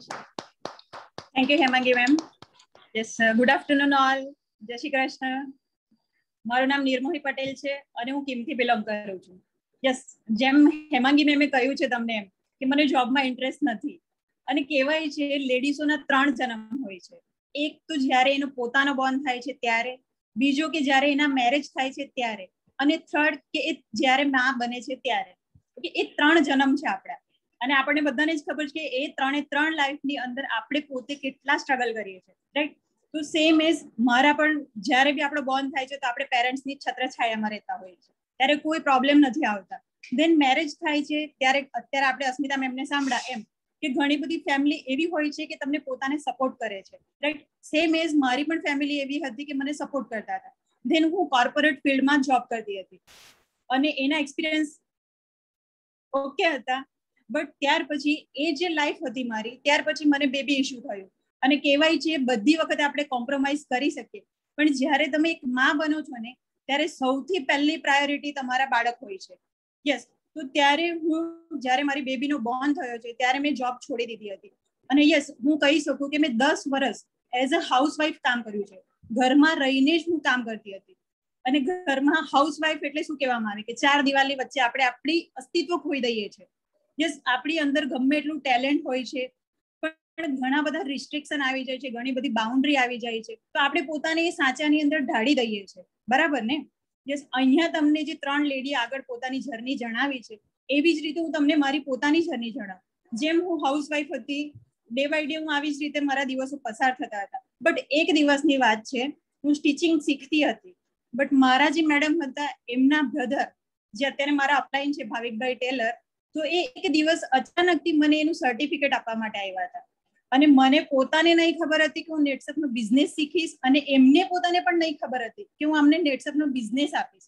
Thank you Hemangi ma'am. Yes, good afternoon all. જય શ્રી કૃષ્ણ. મારું નામ નિર્મોહી પટેલ છે અને હું કિમથી બિલોંગ કરું છું. યસ, જેમ હેમાંગી મેમે કહ્યું છે તમને એમ કે મને જોબમાં ઇન્ટરેસ્ટ નથી, અને કહેવાય છે લેડીઝોના 3 જન્મ હોય છે. એક તો જ્યારે એનો પોતાનો બોર્ન થાય છે ત્યારે, બીજો કે જ્યારે એના મેરેજ થાય છે ત્યારે, અને થર્ડ કે એ જ્યારે માં બને છે ત્યારે. કે એ 3 જન્મ છે આપણા, અને આપણને બધાને જ ખબર છે કે એ 3 લાઈફની અંદર આપણે પોતે કેટલા સ્ટ્રગલ કરીએ છીએ, રાઈટ? તો સેમ એઝ મારા પણ જ્યારે બી આપણો બોર્ન થાય છે તો આપણે પેરેન્ટ્સની છત્રછાયામાં રહેતા હોઈએ છીએ, ત્યારે કોઈ પ્રોબ્લેમ નથી આવતા. દેન મેરેજ થાય છે ત્યારે, અત્યારે આપણે અસ્મિતા મેમને સાંભળ્યા એમ કે ઘણી બધી ફેમિલી એવી હોય છે કે તમને પોતાને સપોર્ટ કરે છે, રાઈટ? સેમ એઝ મારી પણ ફેમિલી એવી હતી કે મને સપોર્ટ કરતા હતા. દેન હું કોર્પોરેટ ફિલ્ડમાં જોબ કરતી હતી અને એના એક્સપિરિયન્સ ઓકે હતા, બટ ત્યાર પછી એ જે લાઈફ હતી મારી, ત્યાર પછી મને બેબી ઇશ્યુ થયું. અને કહેવાય છે બધી વખતે આપણે કોમ્પ્રોમાઇઝ કરી શકીએ, પણ જ્યારે તમે એક માં બનો છો ને ત્યારે સૌથી પહેલી પ્રાયોરિટી તમારા બાળક હોય છે. યસ, તો ત્યારે જ્યારે મારી બેબીનો બોર્ન થયો છે ત્યારે મેં જોબ છોડી દીધી હતી. અને યસ, હું કહી શકું કે મેં 10 વર્ષ એઝ અ હાઉસવાઈફ કામ કર્યું છે. ઘરમાં રહીને જ હું કામ કરતી હતી. અને ઘરમાં હાઉસવાઈફ એટલે શું કહેવામાં આવે કે 4 દિવાલની વચ્ચે આપણે આપણી અસ્તિત્વ ખોઈ દઈએ છીએ. યસ, આપણી અંદર ગમે એટલું ટેલેન્ટ હોય છે, પણ ઘણા બધા રિસ્ટ્રિક્શન આવી જાય છે, ઘણી બધી બાઉન્ડ્રી આવી જાય છે, તો આપણે પોતાને એ સાચાની અંદર ઢાળી દઈએ છીએ. બરાબર ને? યસ, અહીંયા તમને જે 3 લેડી આગળ પોતાની જર્ની જણાવી છે, એવી જ રીતે હું તમને મારી પોતાની જર્ની જણાવું. જેમ હું હાઉસવાઈફ હતી, ડે બાય ડે હું આવી જ રીતે મારા દિવસો પસાર થતા હતા. બટ એક દિવસની વાત છે, હું સ્ટિચિંગ શીખતી હતી. બટ મારા જે મેડમ હતા એમના બ્રધર, જે અત્યારે મારા અપલાઈન છે, ભાવિકભાઈ ટેલર, તો એ એક દિવસ અચાનકથી મને એનું સર્ટિફિકેટ આપવા માટે આવ્યા હતા. અને મને પોતાને નહીં ખબર હતી કે હું નેટસપનો બિઝનેસ શીખીશ, અને એમને પોતાને પણ નહીં ખબર હતી કે હું અમને નેટસપનો બિઝનેસ આપીશ.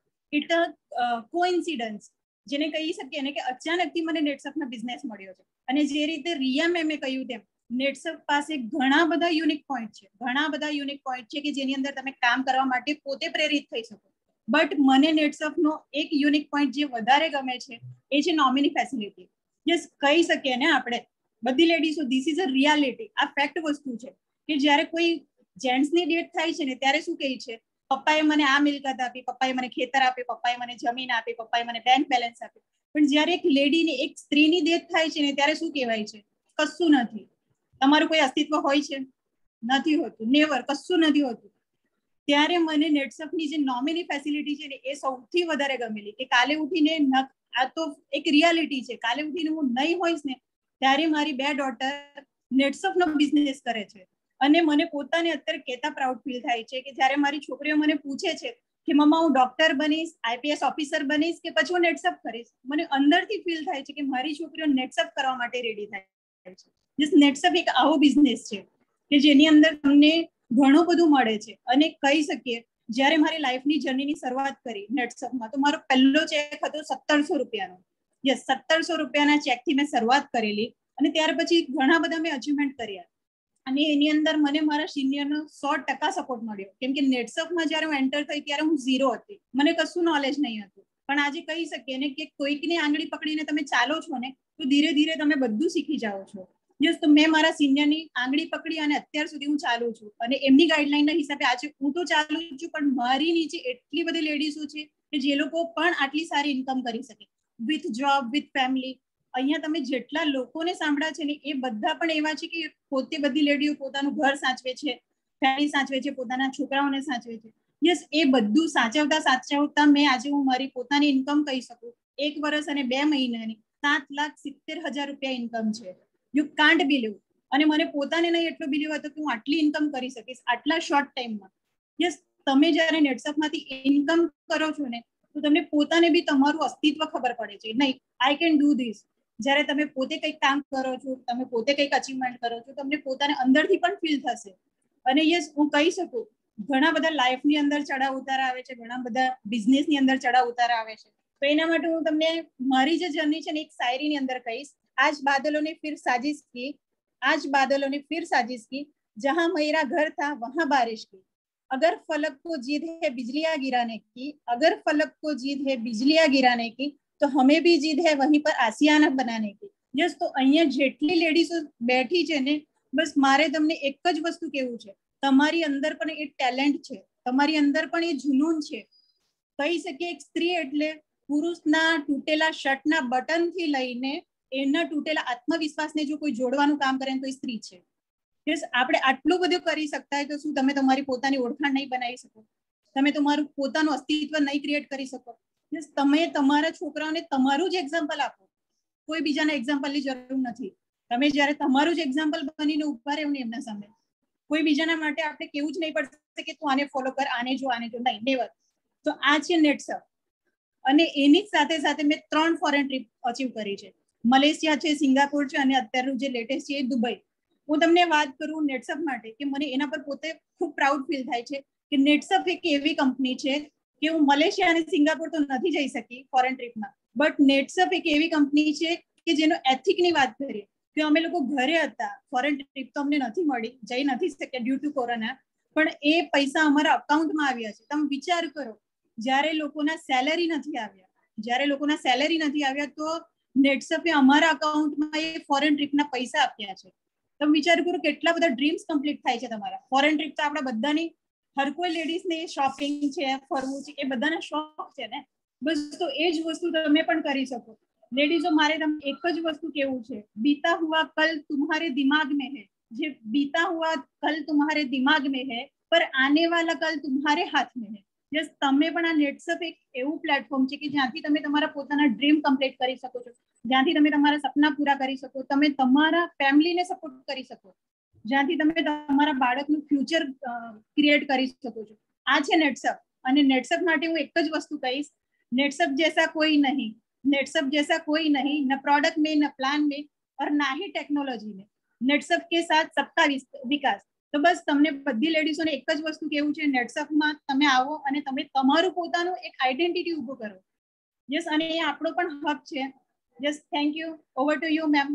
ઇટ અ કોઇન્સિડન્સ, જેને કહી શકીએ ને કે અચાનકથી મને નેટસપનો બિઝનેસ મળ્યો છે. અને જે રીતે રિયા મેમે કહ્યું તેમ નેટસપ પાસે ઘણા બધા યુનિક પોઈન્ટ છે, ઘણા બધા યુનિક પોઈન્ટ છે કે જેની અંદર તમે કામ કરવા માટે પોતે પ્રેરિત થઈ શકો. બટ મને નેટસપનો એક યુનિક પોઈન્ટ જે વધારે ગમે છે એ છે નોમિની ફેસિલિટી. યસ, કહી શકીએ ને આપણે બધી લેડીઝો, ધીસ ઇઝ અ રિયાલિટી. આ ફેક્ટ વસ્તુ છે કે જ્યારે કોઈ જેન્ટ્સની ડેથ થાય છે ને ત્યારે શું કહે છે, પપ્પાએ મને આ મિલકત આપી, પપ્પાએ મને ખેતર આપી, પપ્પાએ મને જમીન આપી, પપ્પાએ મને બેંક બેલેન્સ આપી. પણ જ્યારે એક લેડીની, એક સ્ત્રીની ડેથ થાય છે ને ત્યારે શું કહેવાય છે, કશું નથી. તમારું કોઈ અસ્તિત્વ હોય છે? નથી હોતું, નેવર, કશું નથી હોતું. ત્યારે મને નેટસપની જે નોમિની ફેસિલિટી છે ને એ સૌથી વધારે ગમેલી. કે કાલે ઉઠીને, આ તો એક રિયાલિટી છે, કાલે ઉઠીને હું નહીં હોઈશ ને ત્યારે મારી 2 ડોટર નેટસપનો બિઝનેસ કરે છે. અને મને પોતાને અત્યારે કહેતા પ્રાઉડ ફીલ થાય છે કે જ્યારે મારી છોકરીઓ મને પૂછે છે કે મમ્મા હું ડોક્ટર બનીશ, આઈપીએસ ઓફિસર બનીશ કે પછી હું નેટસપ કરીશ, મને અંદરથી ફીલ થાય છે કે મારી છોકરીઓ નેટસપ કરવા માટે રેડી થાય છે. જસ્ટ નેટસપ એક આવો બિઝનેસ છે કે જેની અંદર તમને ઘણું બધું મળે છે. અને કહી શકીએ જ્યારે મારી લાઈફની જર્નીની શરૂઆત કરી નેટસપમાં, તો મારો પહેલો ચેક હતો 1700 રૂપિયાનો. યસ, 1700 રૂપિયાના ચેકથી મેં શરૂઆત કરેલી. અને ત્યાર પછી ઘણા બધા મેં અચીવમેન્ટ કર્યા. અને એની અંદર મને મારા સિનિયરનો 100% સપોર્ટ મળ્યો. કેમ કે નેટસપમાં જ્યારે હું એન્ટર થઈ ત્યારે હું ઝીરો હતી, મને કશું નોલેજ નહીં હતું. પણ આજે કહી શકીએ ને કે કોઈકની આંગળી પકડીને તમે ચાલો છો ને તો ધીરે ધીરે તમે બધું શીખી જાઓ છો. યસ, તો મેં મારા સિનિયરની આંગળી પકડી અને અત્યાર સુધી હું ચાલુ છું. અને એમની ગાઈડલાઈનના હિસાબે આજે હું તો ચાલુ છું, પણ મારી નીચે એટલી બધી લેડીઝો છે કે જે લોકો પણ આટલી સારી ઇન્કમ કરી શકે વિથ જોબ, વિથ ફેમિલી. અહીંયા તમે જેટલા લોકોને સાંભળ્યા છે ને એ બધા પણ એવા છે કે પોતે બધી લેડીઓ પોતાનું ઘર સાચવે છે, ફેમિલી સાચવે છે, પોતાના છોકરાઓને સાચવે છે. યસ, એ બધું સાચવતા સાચવતા મેં આજે હું મારી પોતાની ઇન્કમ કહી શકું 1 વર્ષ અને 2 મહિનાની 7,70,000 રૂપિયા ઇન્કમ છે. You can't believe. અને મને પોતાને નહીં એટલો બિલીવ હતો કે હું આટલી ઇન્કમ કરી શકીશ આટલા શોર્ટ ટાઈમમાં. યસ, તમે જ્યારે નેટસપમાંથી ઇન્કમ કરો છો ને તો તમને પોતાને બી તમારું અસ્તિત્વ ખબર પડે છે. નહીં, આઈ કેન ડુ ધીસ. જ્યારે તમે પોતે કંઈક કામ કરો છો, તમે પોતે કંઈક અચીવમેન્ટ કરો છો, તમને પોતાને અંદરથી પણ ફીલ થશે. અને યસ, હું કહી શકું ઘણા બધા લાઈફની અંદર ચડાવ ઉતાર આવે છે, ઘણા બધા બિઝનેસની અંદર ચડાવ ઉતાર આવે છે. તો એના માટે હું તમને મારી જે જર્ની છે ને એક શાયરીની અંદર કહીશ. आज बादलों ने फिर साजिश की, आज बादलों ने फिर साजिश की, जहां मेरा घर था वहां बारिश की. अगर फलक को जीत है बिजलियां गिराने की, अगर फलक को जीत है बिजलियां गिराने की, तो हमें भी जीत है वहीं पर आसियाना बनाने की. यस, तो અહીંયા જેટલી લેડીઝો બેઠી છે ને, બસ મારે તમને એક જ વસ્તુ કહેવું છે, તમારી અંદર પણ એ ટેલેન્ટ છે, તમારી અંદર પણ એ જુનૂન છે. કહી શકીએ એક સ્ત્રી એટલે પુરુષના તૂટેલા શર્ટના બટનથી લઈને એના તૂટેલા આત્મવિશ્વાસને જો કોઈ જોડવાનું કામ કરે તો એ સ્ત્રી છે. યસ, આપણે આટલું બધું કરી શકતા હોય તો શું તમે તમારી પોતાની ઓળખાણ નહીં બનાવી શકો? તમે તમારું પોતાનું અસ્તિત્વ નહીં ક્રિએટ કરી શકો? યસ, તમે તમારા છોકરાઓને તમારું જ એક્ઝામ્પલ આપો, કોઈ બીજાના એક્ઝામ્પલની જરૂર નથી. તમે જ્યારે તમારું જ એક્ઝામ્પલ બનીને ઉભા રહેવું ને એમના સામે, કોઈ બીજાના માટે આપણે કેવું જ નહીં પડશે કે તું આને ફોલો કર, આને જો, આને જો, નહીં, નેવર. તો આ છે નેટસપ. અને એની સાથે સાથે મેં 3 ફોરેન ટ્રીપ અચીવ કરી છે. મલેશિયા છે, સિંગાપોર છે, અને અત્યારનું જે લેટેસ્ટ છે એ દુબઈ. હું તમને વાત કરું નેટસપ માટે કે મને એના પર પોતે ખૂબ પ્રાઉડ ફીલ થાય છે કે નેટસપ એક એવી કંપની છે કે હું મલેશિયા અને સિંગાપોર તો નથી જઈ શકી ફોરેન ટ્રીપમાં, બટ નેટસપ એક એવી કંપની છે કે જેનો એથિકની વાત કરીએ કે અમે લોકો ઘરે હતા, ફોરેન ટ્રીપ તો અમને નથી મળી, જઈ નથી શક્યા ડ્યુ ટુ કોરોના, પણ એ પૈસા અમારા અકાઉન્ટમાં આવ્યા છે. તમે વિચાર કરો, જ્યારે લોકોના સેલેરી નથી આવ્યા તો નેટસફે અમારા અકાઉન્ટમાં એ ફોરેન ટ્રીપના પૈસા આપ્યા છે. તમે વિચાર કરો કેટલા બધા ડ્રીમ્સ કમ્પ્લીટ થાય છે તમારા. ફોરેન ટ્રીપ તો આપણા બધાની, હર કોઈ લેડીઝને શોપિંગ છે, ફરવું છે, એ બધાના શોખ છે ને. બસ તો એ જ વસ્તુ તમે પણ કરી શકો. लेडीजो मारे एक ज वस्तु केवू छे, बीता हुआ कल तुम्हारे दिमाग में है, जे बीता हुआ कल तुम्हारे दिमाग में है पर आने वाला कल तुम्हारे हाथ में है. यस, तमे पण आ नेटसफ एक एवं प्लेटफॉर्म छे के ज्यांथी तमे तमारा पोताना ड्रीम कम्प्लीट करी सको छो, ज्यांथी तमे तमारा सपना पूरा करी सको, तमे तमारा फैमिली ने सपोर्ट करी सको, ज्यांथी तमे तमारा बाळकनुं फ्यूचर क्रिएट करी सको छो. आ छे नेटसफ. अने नेटसफ माटे हुं एक ज वस्तु कहीश, नेटसफ जैसा कोई नहीं, नेटसफ जैसा कोई नहीं, न प्रोडक्ट में, न प्लान में और ना ही टेक्नोलॉजी में. नेटसफ के साथ सबका विकास. तो बस तमने बधी लेडीजों ने एक ज वस्तु केवुं छे, नेटसफ में तमे आवो अने तमे तमारुं पोतानुं एक आइडेंटिटी ऊभुं करो. यस, अने ए आपणो पण हक छे. Yes, thank you. Over to you ma'am.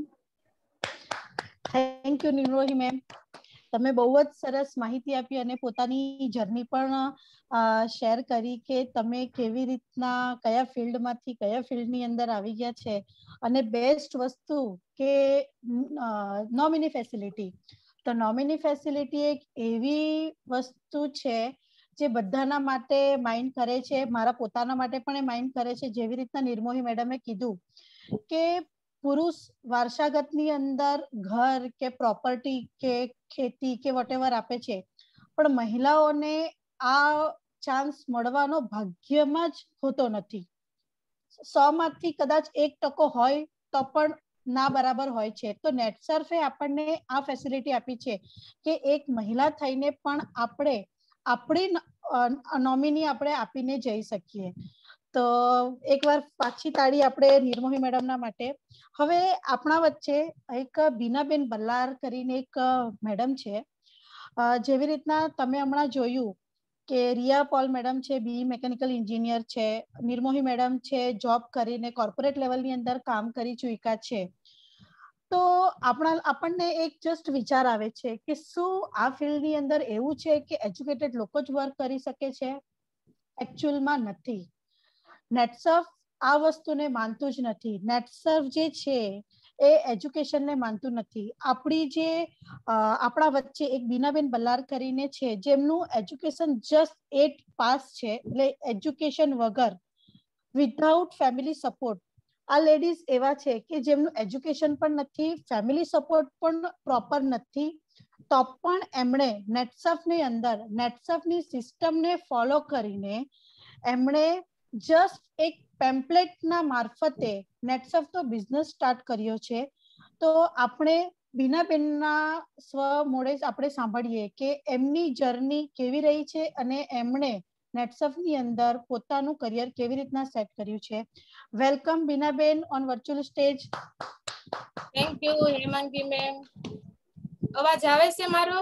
Thank you Nirmohi ma'am. તમે બહુ જ સરસ માહિતી આપી અને પોતાની જર્ની પણ શેર કરી કે તમે કેવી રીતના કયા ફિલ્ડમાંથી કયા ફિલ્ડની અંદર આવી ગયા છે. અને બેસ્ટ વસ્તુ કે નોમિની ફેસિલિટી. તો નોમિની ફેસિલિટી એક એવી વસ્તુ છે જે બધાના માટે માઇન્ડ કરે છે, મારા પોતાના માટે પણ એ માઇન્ડ કરે છે. જેવી રીતના નિર્મોહી મેડમે કીધું કે પુરુષ વારસાગતની અંદર ઘર કે પ્રોપર્ટી કે ખેતી કે વોટેવર આપે છે, પણ મહિલાઓને આ ચાન્સ મળવાનો ભાગ્યમાં જ હોતો નથી. 100 માંથી કદાચ 1% હોય તો પણ ના બરાબર હોય છે. તો નેટસર્ફે આપણને આ ફેસિલિટી આપી છે કે એક મહિલા થઈને પણ આપણે આપણી નોમિની આપણે આપીને જઈ શકીએ. તો એકવાર પાછી તાળી આપણે નિર્મોહી મેડમના માટે. હવે આપણા વચ્ચે એક બીનાબેન બલ્લાર કરીને એક મેડમ છે. જેવી રીતના તમે હમણાં જોયું કે રિયા પોલ મેડમ છે, બી મેકેનિકલ એન્જિનિયર છે, નિર્મોહી મેડમ છે, જોબ કરીને કોર્પોરેટ લેવલની અંદર કામ કરી ચૂક્યા છે. તો આપણને એક જસ્ટ વિચાર આવે છે કે શું આ ફિલ્ડની અંદર એવું છે કે એજ્યુકેટેડ લોકો જ વર્ક કરી શકે છે? એકચ્યુઅલમાં નથી. નેટસર્ફ આ વસ્તુને માનતું જ નથી. નેટસર્ફ જે છે એ એજ્યુકેશનને માનતું નથી. આપણા વચ્ચે એક બીનાબેન બલ્લાર કરીને છે જેમનું એજ્યુકેશન જસ્ટ 8 પાસ છે, એટલે એજ્યુકેશન વગર, વિધાઉટ ફેમિલી સપોર્ટ. આ લેડીઝ એવા છે કે જેમનું એજ્યુકેશન પણ નથી, ફેમિલી સપોર્ટ પણ પ્રોપર નથી, તો પણ એમણે નેટસર્ફની અંદર નેટસર્ફની સિસ્ટમને ફોલો કરીને એમણે જસ્ટ એક પેમ્પલેટના મારફતે નેટસર્ફ તો બિઝનેસ સ્ટાર્ટ કર્યો છે. તો આપણે બીનાબેનના સ્વ મોડે આપણે સાંભળીએ કે એમની જર્ની કેવી રહી છે અને એમણે નેટસર્ફની અંદર પોતાનું કરિયર કેવી રીતના સેટ કર્યું છે. વેલકમ બીનાબેન on virtual stage. Thank you Hemangi ma'am. અવાજ આવે છે મારો?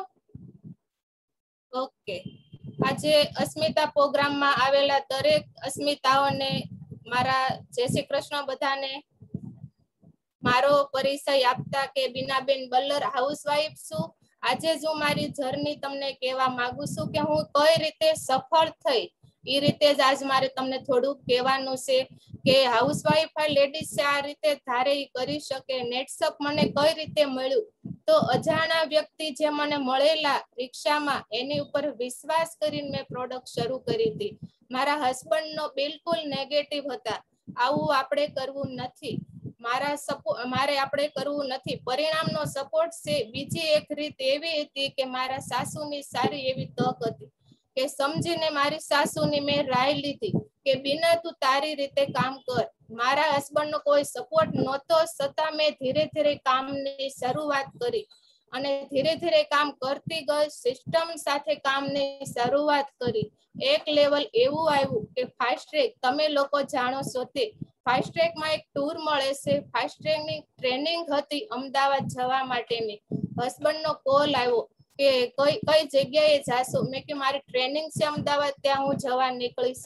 ઓકે. આજે અસ્મિતા પ્રોગ્રામમાં આવેલા દરેક અસ્મિતાઓને મારા જય શ્રી કૃષ્ણ બધાને. મારો પરિચય આપતા કે બીનાબેન બલ્લર હાઉસવાઈફ છું. આજે જ હું મારી જર્ની તમને કહેવા માંગુ છું કે હું કઈ રીતે સફળ થઈ, એ રીતે જ આજ મારે તમને થોડું કહેવાનું છે કે હાઉસવાઈફ લેડીઝ આ રીતે ધારે કરી શકે. નેટસર્ફ મને કઈ રીતે મળ્યું? તો અજાણા વ્યક્તિ જે મને મળેલા રિક્ષામાં, એની ઉપર વિશ્વાસ કરીને મેં પ્રોડક્ટ શરૂ કરી હતી. મારા હસબન્ડનો બિલકુલ નેગેટિવ હતા, આવું આપણે કરવું નથી, મારે આપણે કરવું નથી. પરિણામનો સપોર્ટ છે. બીજી એક રીત એવી હતી કે મારા સાસુની સારી એવી તક હતી કે સમજીને મારી સાસુની મેં રાય લીધી કે બીના તું તારી રીતે કામ કર. મારા હસબન્ડનો કોઈ સપોર્ટ નહોતો, છતાં મેં ધીરે ધીરે કામની શરૂઆત કરી અને ધીરે ધીરે કામ કરતી ગઈ. સિસ્ટમ સાથે કામની શરૂઆત કરી. એક લેવલ એવું આવ્યું કે ફાસ્ટ ટ્રેક, તમે લોકો જાણો છો તે ફાસ્ટ ટ્રેકમાં એક ટૂર મળે છે. ફાસ્ટ ટ્રેકની ટ્રેનિંગ હતી અમદાવાદ જવા માટેની. હસબન્ડનો કોલ આવ્યો કે કઈ જગ્યાએ જાશો? મેં કે મારી ટ્રેનિંગ છે અમદાવાદ, ત્યાં હું જવા નીકળી છું.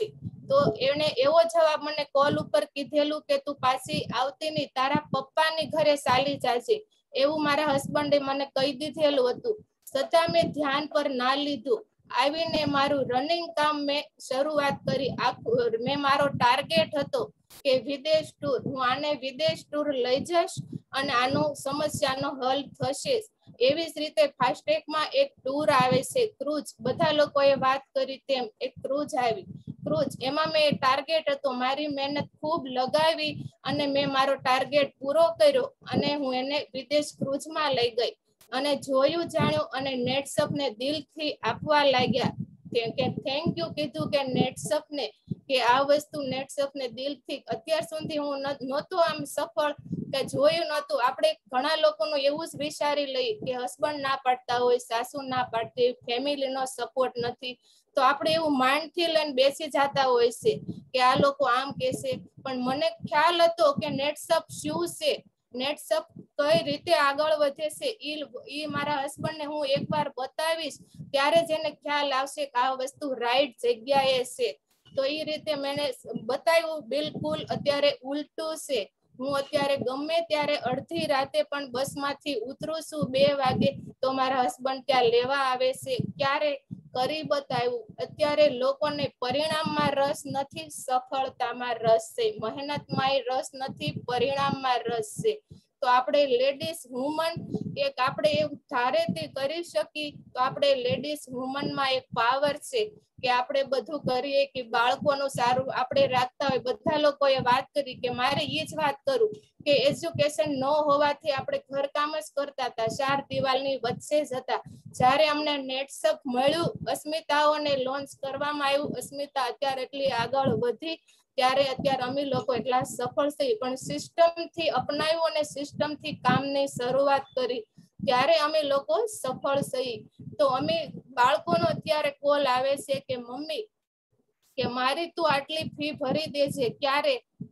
તો એને એવો જવાબ મને કોલ ઉપર કીધેલું કે તું પાછી આવતી નહીં, તારા પપ્પાની ઘરે ચાલી જાજે, એવું મારા હસબન્ડે મને કહી દીધેલું હતું. છતાં મેં ધ્યાન પર ના લીધું. આવીને મારું રનિંગ કામ મેં શરૂઆત કરી. મેં મારો ટાર્ગેટ હતો કે વિદેશ ટૂર, હું આને વિદેશ ટૂર લઈ જઈશ અને આનો સમસ્યાનો હલ થશે. એવી જ રીતે ફાસ્ટેગમાં એક ટૂર આવે છે, ક્રૂઝ, બધા લોકોએ વાત કરી તેમ એક ક્રૂઝ આવી. ક્રૂઝ એમાં મેં ટાર્ગેટ હતો, મારી મહેનત ખૂબ લગાવી અને મેં મારો ટાર્ગેટ પૂરો કર્યો અને હું એને વિદેશ ક્રૂઝમાં લઈ ગઈ અને જોયું જાણ્યું અને નેટસપને દિલથી આપવા લાગ્યા કે થેન્ક યુ કીધું કે નેટસપને, કે આ વસ્તુ નેટસપને દિલથી. અત્યાર સુધી હું નહોતું આમ સફળ કે જોયું નહોતું. આપણે ઘણા લોકોનું એવું જ વિચારી લઈએ કે હસબન્ડ ના પાડતા હોય, સાસુ ના પાડતી, ફેમિલીનો સપોર્ટ નથી, તો આપણે એવું માઇન્ડથી લઈને બેસી જતા હોય છે કે આ લોકો આમ કહેશે. પણ મને ખ્યાલ હતો કે નેટસપ શું છે, નેટસપ કઈ રીતે આગળ વધે છે, ઈ મારા હસબન્ડને હું એકવાર બતાવીશ ત્યારે જ એને ખ્યાલ આવશે કે આ વસ્તુ રાઈટ જગ્યાએ છે. તો એ રીતે મેં બતાવ્યું. બિલકુલ અત્યારે ઉલટું છે. હું અત્યારે ગમે ત્યારે અડધી રાતે પણ બસમાંથી ઉતરું છું 2 વાગે તો મારા હસબન્ડ ત્યાં લેવા આવે છે. ક્યારે કરી બતાવ્યું. અત્યારે લોકોને પરિણામમાં રસ નથી, સફળતામાં રસ છે. મહેનતમાં રસ નથી, પરિણામમાં રસ છે. તો આપણે લેડીઝ વુમન એક આપણે એવું ધારેથી કરી શકી તો આપણે લેડીઝ વુમનમાં એક પાવર છે કે આપણે બધું કરીએ. કે બાળકોનું સારું આપણે રાખતા હોય, બધા લોકોએ વાત કરી કે મારે એ જ વાત કરું કે એજ્યુકેશન ન હોવાથી આપણે ઘરકામ જ કરતા હતા, 4 દિવાલની વચ્ચે જ હતા. જ્યારે અમને નેટસપ મળ્યું, અસ્મિતાઓને લોન્ચ કરવામાં આવ્યું, અસ્મિતા અત્યારે એટલી આગળ વધી, ત્યારે અત્યારે અમે લોકો એટલા સફળ થઈ. પણ સિસ્ટમથી અપનાવ્યું અને સિસ્ટમથી કામની શરૂઆત કરી ત્યારે અમે લોકો સફળ થઈ. તો અમે બાળકોનો અત્યારે કોલ આવે છે કે મમ્મી કે મારી તું આટલી ફી ભરી દેજે. ક્યારે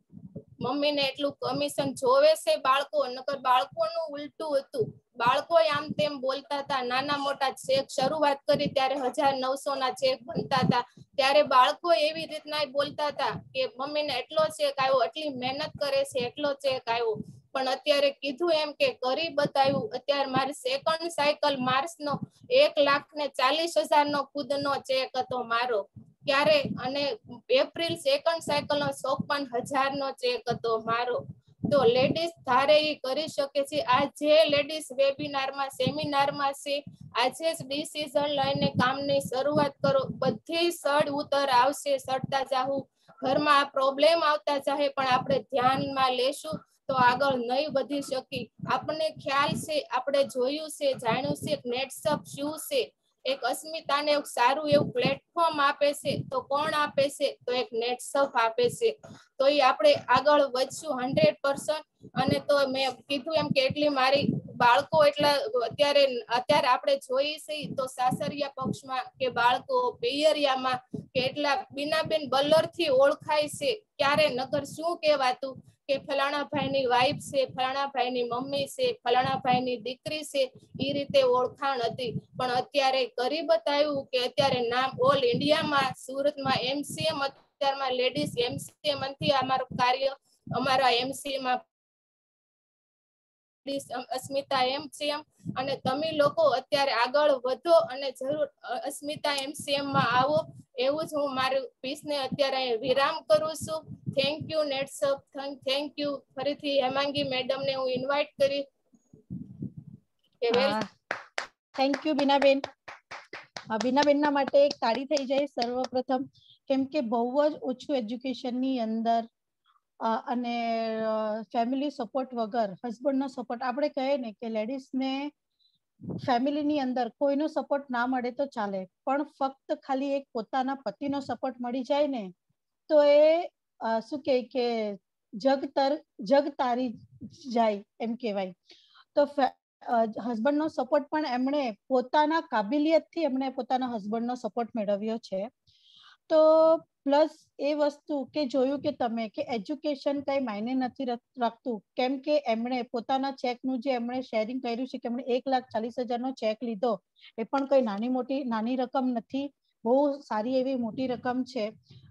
મમ્મીને એટલું કમિશન જોવે છે બાળકો, નકર બાળકોનું ઉલટું હતું. બાળકો આમ તેમ બોલતા હતા, નાના મોટા ચેક શરૂઆત કરી ત્યારે 1900 ના ચેક બનતા હતા, ત્યારે બાળકો એવી રીતના બોલતા હતા કે મમ્મીને એટલો ચેક આવ્યો, એટલી મહેનત કરે છે, એટલો ચેક આવ્યો. પણ અત્યારે કીધું એમ કે કરી બતાવ્યું. અત્યારે મારી સેકન્ડ સાયકલ માર્ચનો 1,40,000 નો ખુદનો ચેક હતો મારો ક્યારે, અને એપ્રિલ સેકન્ડ સાયકલનો 54,000 નો ચેક હતો મારો. તો લેડીઝ ધારે એ કરી શકે છે. આ જે લેડીઝ વેબિનારમાં સેમિનારમાં છે, આજે જ ડિસિઝન લઈને કામની શરૂઆત કરો. બધી સડ ઉતર આવશે, સડતા જાહું. ઘરમાં આ પ્રોબ્લેમ આવતા જાહે પણ આપણે ધ્યાનમાં લેશું તો આગળ નહીં વધી શકી. આપણને ખ્યાલ છે, આપણે જોયું છે, જાણ્યું છે નેટસપ શું છે. એક અસ્મિતાને એક સારું એવું પ્લેટફોર્મ આપે છે. તો કોણ આપે છે? તો એક નેટસપ આપે છે. તો એ આપણે આગળ વધશું 100%. અને તો મેં કીધું એમ કે એટલી મારી બાળકો એટલા અત્યારે આપણે જોઈએ છીએ તો સાસરિયા પક્ષમાં કે બાળકો પિયરિયામાં કે એટલા બીનાબેન બલ્લર થી ઓળખાય છે. ક્યારે નગર શું કહેવાતું કે ફલાણા ભાઈની વાઈફ છે, ફલાણા ભાઈની મમ્મી છે, ફલાણા ભાઈની દીકરી છે, એ રીતે ઓળખાણ હતી. પણ અત્યારે કરી બતાવ્યું કે અત્યારે નામ ઓલ ઇન્ડિયામાં સુરતમાં MCM અત્યારમાં લેડીઝ MCM થી અમારું કાર્ય અમારા MCM માં અસ્મિતા MCM અને તમે લોકો અત્યારે આગળ વધો અને જરૂર અસ્મિતા MCM માં આવો. એવું જ હું મારું પીસને અત્યારે વિરામ કરું છું. Thank you Netsurf, thank you. ફરીથી હેમાંગી મેડમને હું ઇન્વાઇટ કરી. Thank you Binaben. બીનાબેનના માટે એક તાળી થઈ જાય સર્વપ્રથમ, કેમ કે બહુ જ ઓછું એજ્યુકેશનની અંદર અને ફેમિલી સપોર્ટ વગર, હસબન્ડનો સપોર્ટ, આપણે કહીએ ને કે લેડીઝને ફેમિલીની અંદર કોઈનો સપોર્ટ ના મળે તો ચાલે, પણ ફક્ત ખાલી એક પોતાના પતિનો સપોર્ટ મળી જાય ને તો એ શું કે જગ તારી જાય એમ કહેવાય. તો હસબન્ડનો સપોર્ટ પણ એમણે પોતાના કાબિલિયતથી એમણે પોતાના હસબન્ડનો સપોર્ટ મેળવ્યો છે. તો પ્લસ એ વસ્તુ કે જોયું કે તમે કે એજ્યુકેશન કઈ માયને નથી રાખતું, કેમ કે એમણે પોતાના ચેકનું જે એમણે શેરિંગ કર્યું છે કે એમણે 1,40,000 નો ચેક લીધો, એ પણ કઈ નાની રકમ નથી, બહુ સારી એવી મોટી રકમ છે.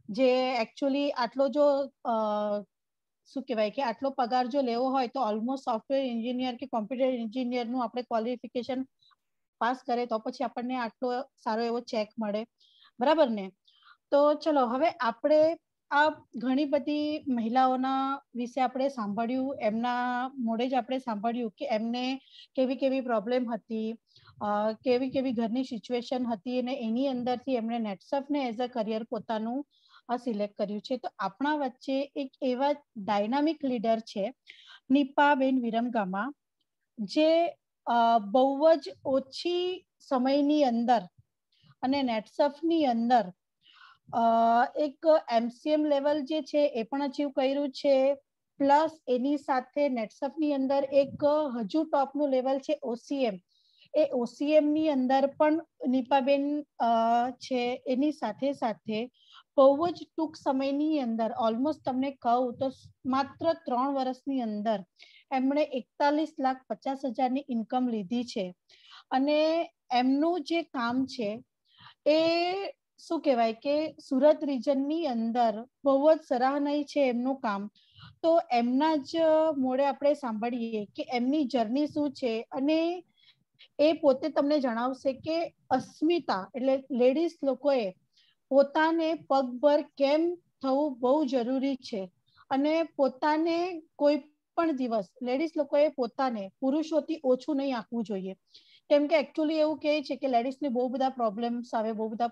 જે એકચ્યુઅલી આટલો જો શું કહેવાય કે આટલો પગાર જો લેવો હોય તો ઓલમોસ્ટ સોફ્ટવેર એન્જિનિયર કે કોમ્પ્યુટર એન્જિનિયરનું આપણે ક્વોલિફિકેશન પાસ કરે તો પછી આપણને આટલો સારો એવો ચેક મળે, બરાબર ને? તો ચલો હવે આપણે આ ઘણી બધી મહિલાઓના વિશે આપણે સાંભળ્યું, એમના મોઢે જ આપણે સાંભળ્યું કે એમને કેવી કેવી પ્રોબ્લેમ હતી, કેવી કેવી ઘરની સિચ્યુએશન હતી, અને એની અંદરથી એમણે નેટસર્ફને એઝ અ કરિયર પોતાનું સિલેક્ટ કર્યું છે. તો આપણા વચ્ચે એક એવા ડાયનામિક લીડર છે નિપાબેન વિરમગામા, જે બહુ જ ઓછી સમયની અંદર અને નેટસર્ફની અંદર એક MCM લેવલ જે છે એ પણ અચીવ કર્યું છે, પ્લસ એની સાથે નેટસર્ફની અંદર એક હજુ ટોપનું લેવલ છે OCM, એ OCM ની અંદર પણ નિપાબેન છે. એની સાથે સાથે બહુ જ ટૂંક સમયની અંદર ઓલમોસ્ટ તમને કહું તો માત્ર 3 વર્ષની અંદર એમણે 41,50,000ની ઇન્કમ લીધી છે. અને એમનું જે કામ છે એ શું કહેવાય કે સુરત રિજનની અંદર બહુ જ સરાહનીય છે એમનું કામ. તો એમના જ મોઢે આપણે સાંભળીએ કે એમની જર્ની શું છે, અને એ પોતે તમને જણાવશે કે અસ્મિતા એટલે લેડીઝ લોકોએ પોતાને પગભર કેમ થવું બહુ જરૂરી છે, અને પોતાને કોઈ પણ દિવસ લેડીઝ લોકોએ પોતાને પુરુષોથી ઓછું નહીં આંકવું જોઈએ. કેમ કે એકચ્યુઅલી એવું કહે છે કે લેડીઝને બહુ બધા પ્રોબ્લેમ્સ આવે,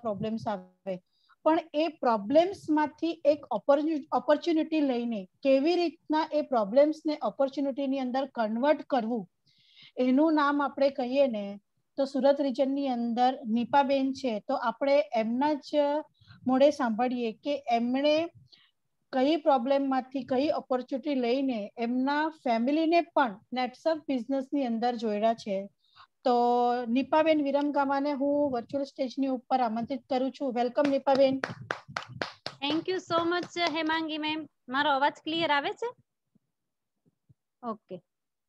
પણ એ પ્રોબ્લેમ્સમાંથી એક ઓપોર્ચ્યુનિટી લઈને કેવી રીતના એ પ્રોબ્લેમ્સને ઓપોર્ચ્યુનિટીની અંદર કન્વર્ટ કરવું, એનું નામ આપણે કહીએ ને તો સુરત રિજનની અંદર નિપાબેન છે. તો આપણે એમના જ મોઢે સાંભળીએ કે એમણે કઈ પ્રોબ્લેમમાંથી કઈ ઓપોર્ચ્યુનિટી લઈને એમના ફેમિલીને પણ નેટસર્ફ બિઝનેસની અંદર જોડ્યા છે. તો નિપાબેન વિરમગામાને હું વર્ચ્યુઅલ સ્ટેજની ઉપર આમંત્રિત કરું છું. વેલકમ નિપાબેન. Thank you so much Hemangi ma'am. મારો અવાજ ક્લિયર આવે છે? ઓકે.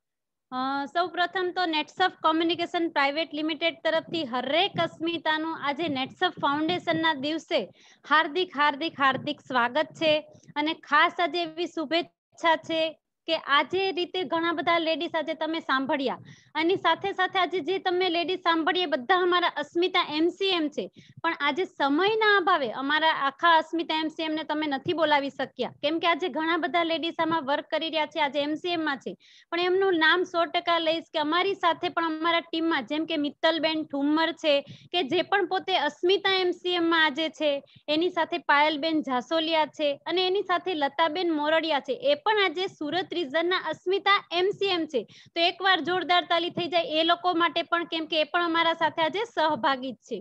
સૌ પ્રથમ તો નેટસર્ફ કોમ્યુનિકેશન પ્રાઇવેટ લિમિટેડ તરફથી હરેક અસ્મિતાનું આજે નેટસર્ફ ફાઉન્ડેશનના દિવસે હાર્દિક હાર્દિક હાર્દિક સ્વાગત છે. અને ખાસ આજે એવી શુભેચ્છા છે કે આજે રીતે ઘણા બધા લેડીઝ આજે તમે સાંભળ્યા, આની સાથે સાથે આજે જે તમે લેડીઝ સાંભળીએ બધા અમારા અસ્મિતા MCM છે, પણ આજે સમયના અભાવે અમારા આખા અસ્મિતા MCM ને તમે નથી બોલાવી શક્યા, કેમ કે આજે ઘણા બધા લેડીઝ આમાં વર્ક કરી રહ્યા છે, આજે MCM માં છે. પણ એમનું નામ 100% લઈશ કે અમારી સાથે પણ અમારા ટીમમાં જેમ કે મિત્તલબેન ઠુમ્મર છે કે જે પણ પોતે અસ્મિતા MCM માં આજે છે, એની સાથે પાયલબેન જાસોલિયા છે, અને એની સાથે લતાબેન મોરડિયા છે, એ પણ આજે સુરત રિજનના અસ્મિતા MCM છે. તો એકવાર જોરદાર તાલી થઈ જાય એ લોકો માટે પણ, કેમ કે એ પણ અમારા સાથે આજે સહભાગી છે.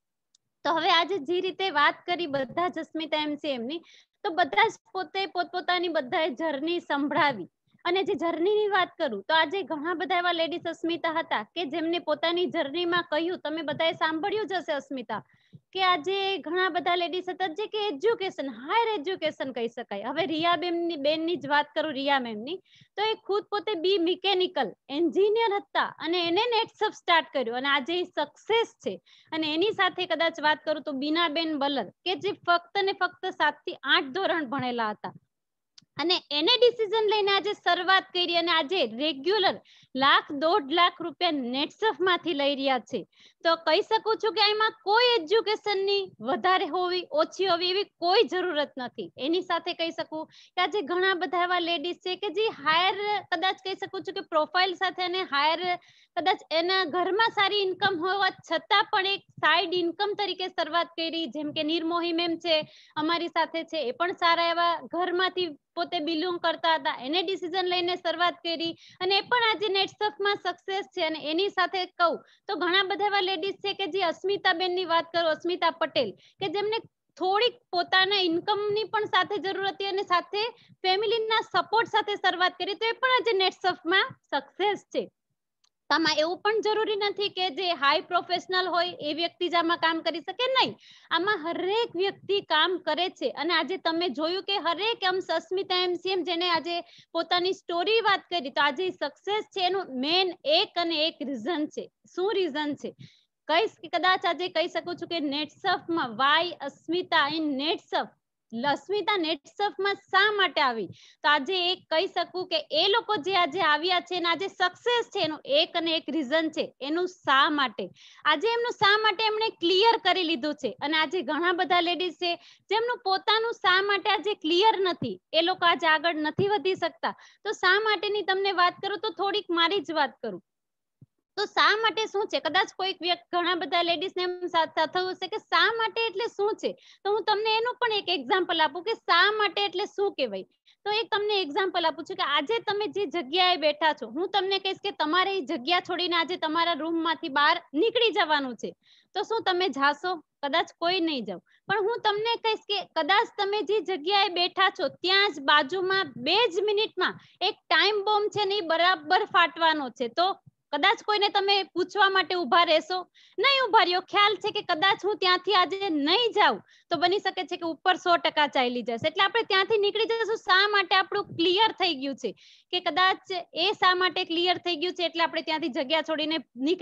તો હવે આજે જે રીતે વાત કરી બધા જ અસ્મિતા MCM ની, તો બધા જ પોતે પોતપોતાની બધાએ જર્ની સંભળાવી. અને જે જર્નીની વાત કરું તો આજે ઘણા બધા એવા લેડીઝ અસ્મિતા હતા કે જેમને પોતાની જર્નીમાં કહ્યું, તમે બધાએ સાંભળ્યું જ હશે અસ્મિતા, કે આજે ઘણા બધા લેડીઝ હતા જે કે એજ્યુકેશન, હાયર એજ્યુકેશન કહી શકાય. હવે રિયા બેનની જ વાત કરું, રિયા મેમની, તો એ ખુદ પોતે બી મિકેનિકલ એન્જિનિયર હતા અને એને નેટસર્ફ સ્ટાર્ટ કર્યું અને આજે સક્સેસ છે. અને એની સાથે કદાચ વાત કરું તો બીનાબેન બલર, કે જે ફક્ત ને ફક્ત 7 થી 8 ધોરણ ભણેલા હતા અને એને ડિસિઝન લઈને આજે શરૂઆત કરી અને આજે રેગ્યુલર 1,00,000-1.5 લાખ રૂપિયા નેટસર્ફ માંથી લઈ રહ્યા છે. તો કહી શકું છું કે એમાં કોઈ એજ્યુકેશનની વધારે હોવી ઓછી હોવી એવી કોઈ જરૂરત નથી. એની સાથે કહી શકું કે આજે ઘણા બધા એવા લેડીઝ છે કે જે હાયર, કદાચ કહી શકું છું કે પ્રોફાઇલ સાથે અને હાયર કદાચ એના ઘરમાં સારી ઇન્કમ હોવા છતાં પણ એક સાઈડ ઇન્કમ તરીકે શરૂઆત કરી, જેમ કે નિર્મોહી મેમ છે અમારી સાથે છે, એ પણ સારા એવા ઘરમાંથી પોતે બિલોંગ કરતા હતા, એને ડિસિઝન લઈને શરૂઆત કરી અને એ પણ આજે નેટસર્ફમાં સક્સેસ છે. અને એની સાથે કહું તો ઘણા બધા એવા લેડીઝ છે કે જે અસ્મિતાબેનની વાત કરું, અસ્મિતા પટેલ, કે જેમને થોડીક પોતાના ઇન્કમની પણ સાથે જરૂર હતી અને સાથે ફેમિલીના સપોર્ટ સાથે શરૂઆત કરી, તો એ પણ આજે નેટસર્ફમાં સક્સેસ છે. આમાં એવું પણ જરૂરી નથી કે જે હાઈ પ્રોફેશનલ હોય એ વ્યક્તિ જ આમાં કામ કરી શકે, નહીં, આમાં હરેક વ્યક્તિ કામ કરે છે. અને આજે તમે જોયું કે હરેક અસ્મિતા MCM જેને આજે પોતાની સ્ટોરી વાત કરી, તો આજે સક્સેસ છે એનું મેન એક અને એક રીઝન છે. શું રીઝન છે? કદાચ આજે કહી શકું છું કે નેટસર્ફમાં વાય અસ્મિતા ઇન નેટસર્ફ, અસ્મિતા નેટસર્ફમાં શા માટે આવી? તો આજે એક કહી શકું કે એ લોકો જે આજે આવ્યા છે અને આજે સક્સેસ છે એનું એક અને એક રીઝન છે એનું શા માટે. આજે એમનું શા માટે એમણે ક્લિયર કરી લીધું છે. અને આજે ઘણા બધા લેડીઝ છે જેમનું પોતાનું શા માટે આજે ક્લિયર નથી, એ લોકો આજે આગળ નથી વધી શકતા. તો શા માટેની તમને વાત કરું તો થોડીક મારી જ વાત કરું તો શા માટે શું છે, કદાચ કોઈક વ્યક્તિ ઘણા બધા લેડીઝ ને એમ થયું હશે કે શા માટે એટલે શું છે. તો હું તમને એનું પણ એક એક્ઝામ્પલ આપું કે શા માટે એટલે શું કહેવાય. તો એક તમને એક્ઝામ્પલ આપું છું કે આજે તમે જે જગ્યાએ બેઠા છો, હું તમને કહીશ કે તમારે એ જગ્યા છોડીને આજે તમારા રૂમ માંથી બહાર નીકળી જવાનું છે, તો શું તમે જાશો? કદાચ કોઈ નહીં જાવ. પણ હું તમને કહીશ કે કદાચ તમે જે જગ્યાએ બેઠા છો ત્યાં જ બાજુમાં 2 જ મિનિટમાં એક ટાઈમ બોમ્બ છે ને એ બરાબર ફાટવાનો છે, તો કદાચ કોઈને તમે પૂછવા માટે ઉભા રહેશો? નહીં ઉભા રહ્યો. ખ્યાલ છે કે કદાચ હું ત્યાંથી આજે નહીં જાઉં તો બની શકે છે કે ઉપર 100% ચાલી જશે. એટલે આપણે ત્યાંથી નીકળી જશું. શા માટે? આપણું ક્લિયર થઈ ગયું છે કે કદાચ એ શા માટે ક્લિયર થઈ ગયું છે એટલે આપણે ત્યાંથી જગ્યા છોડીને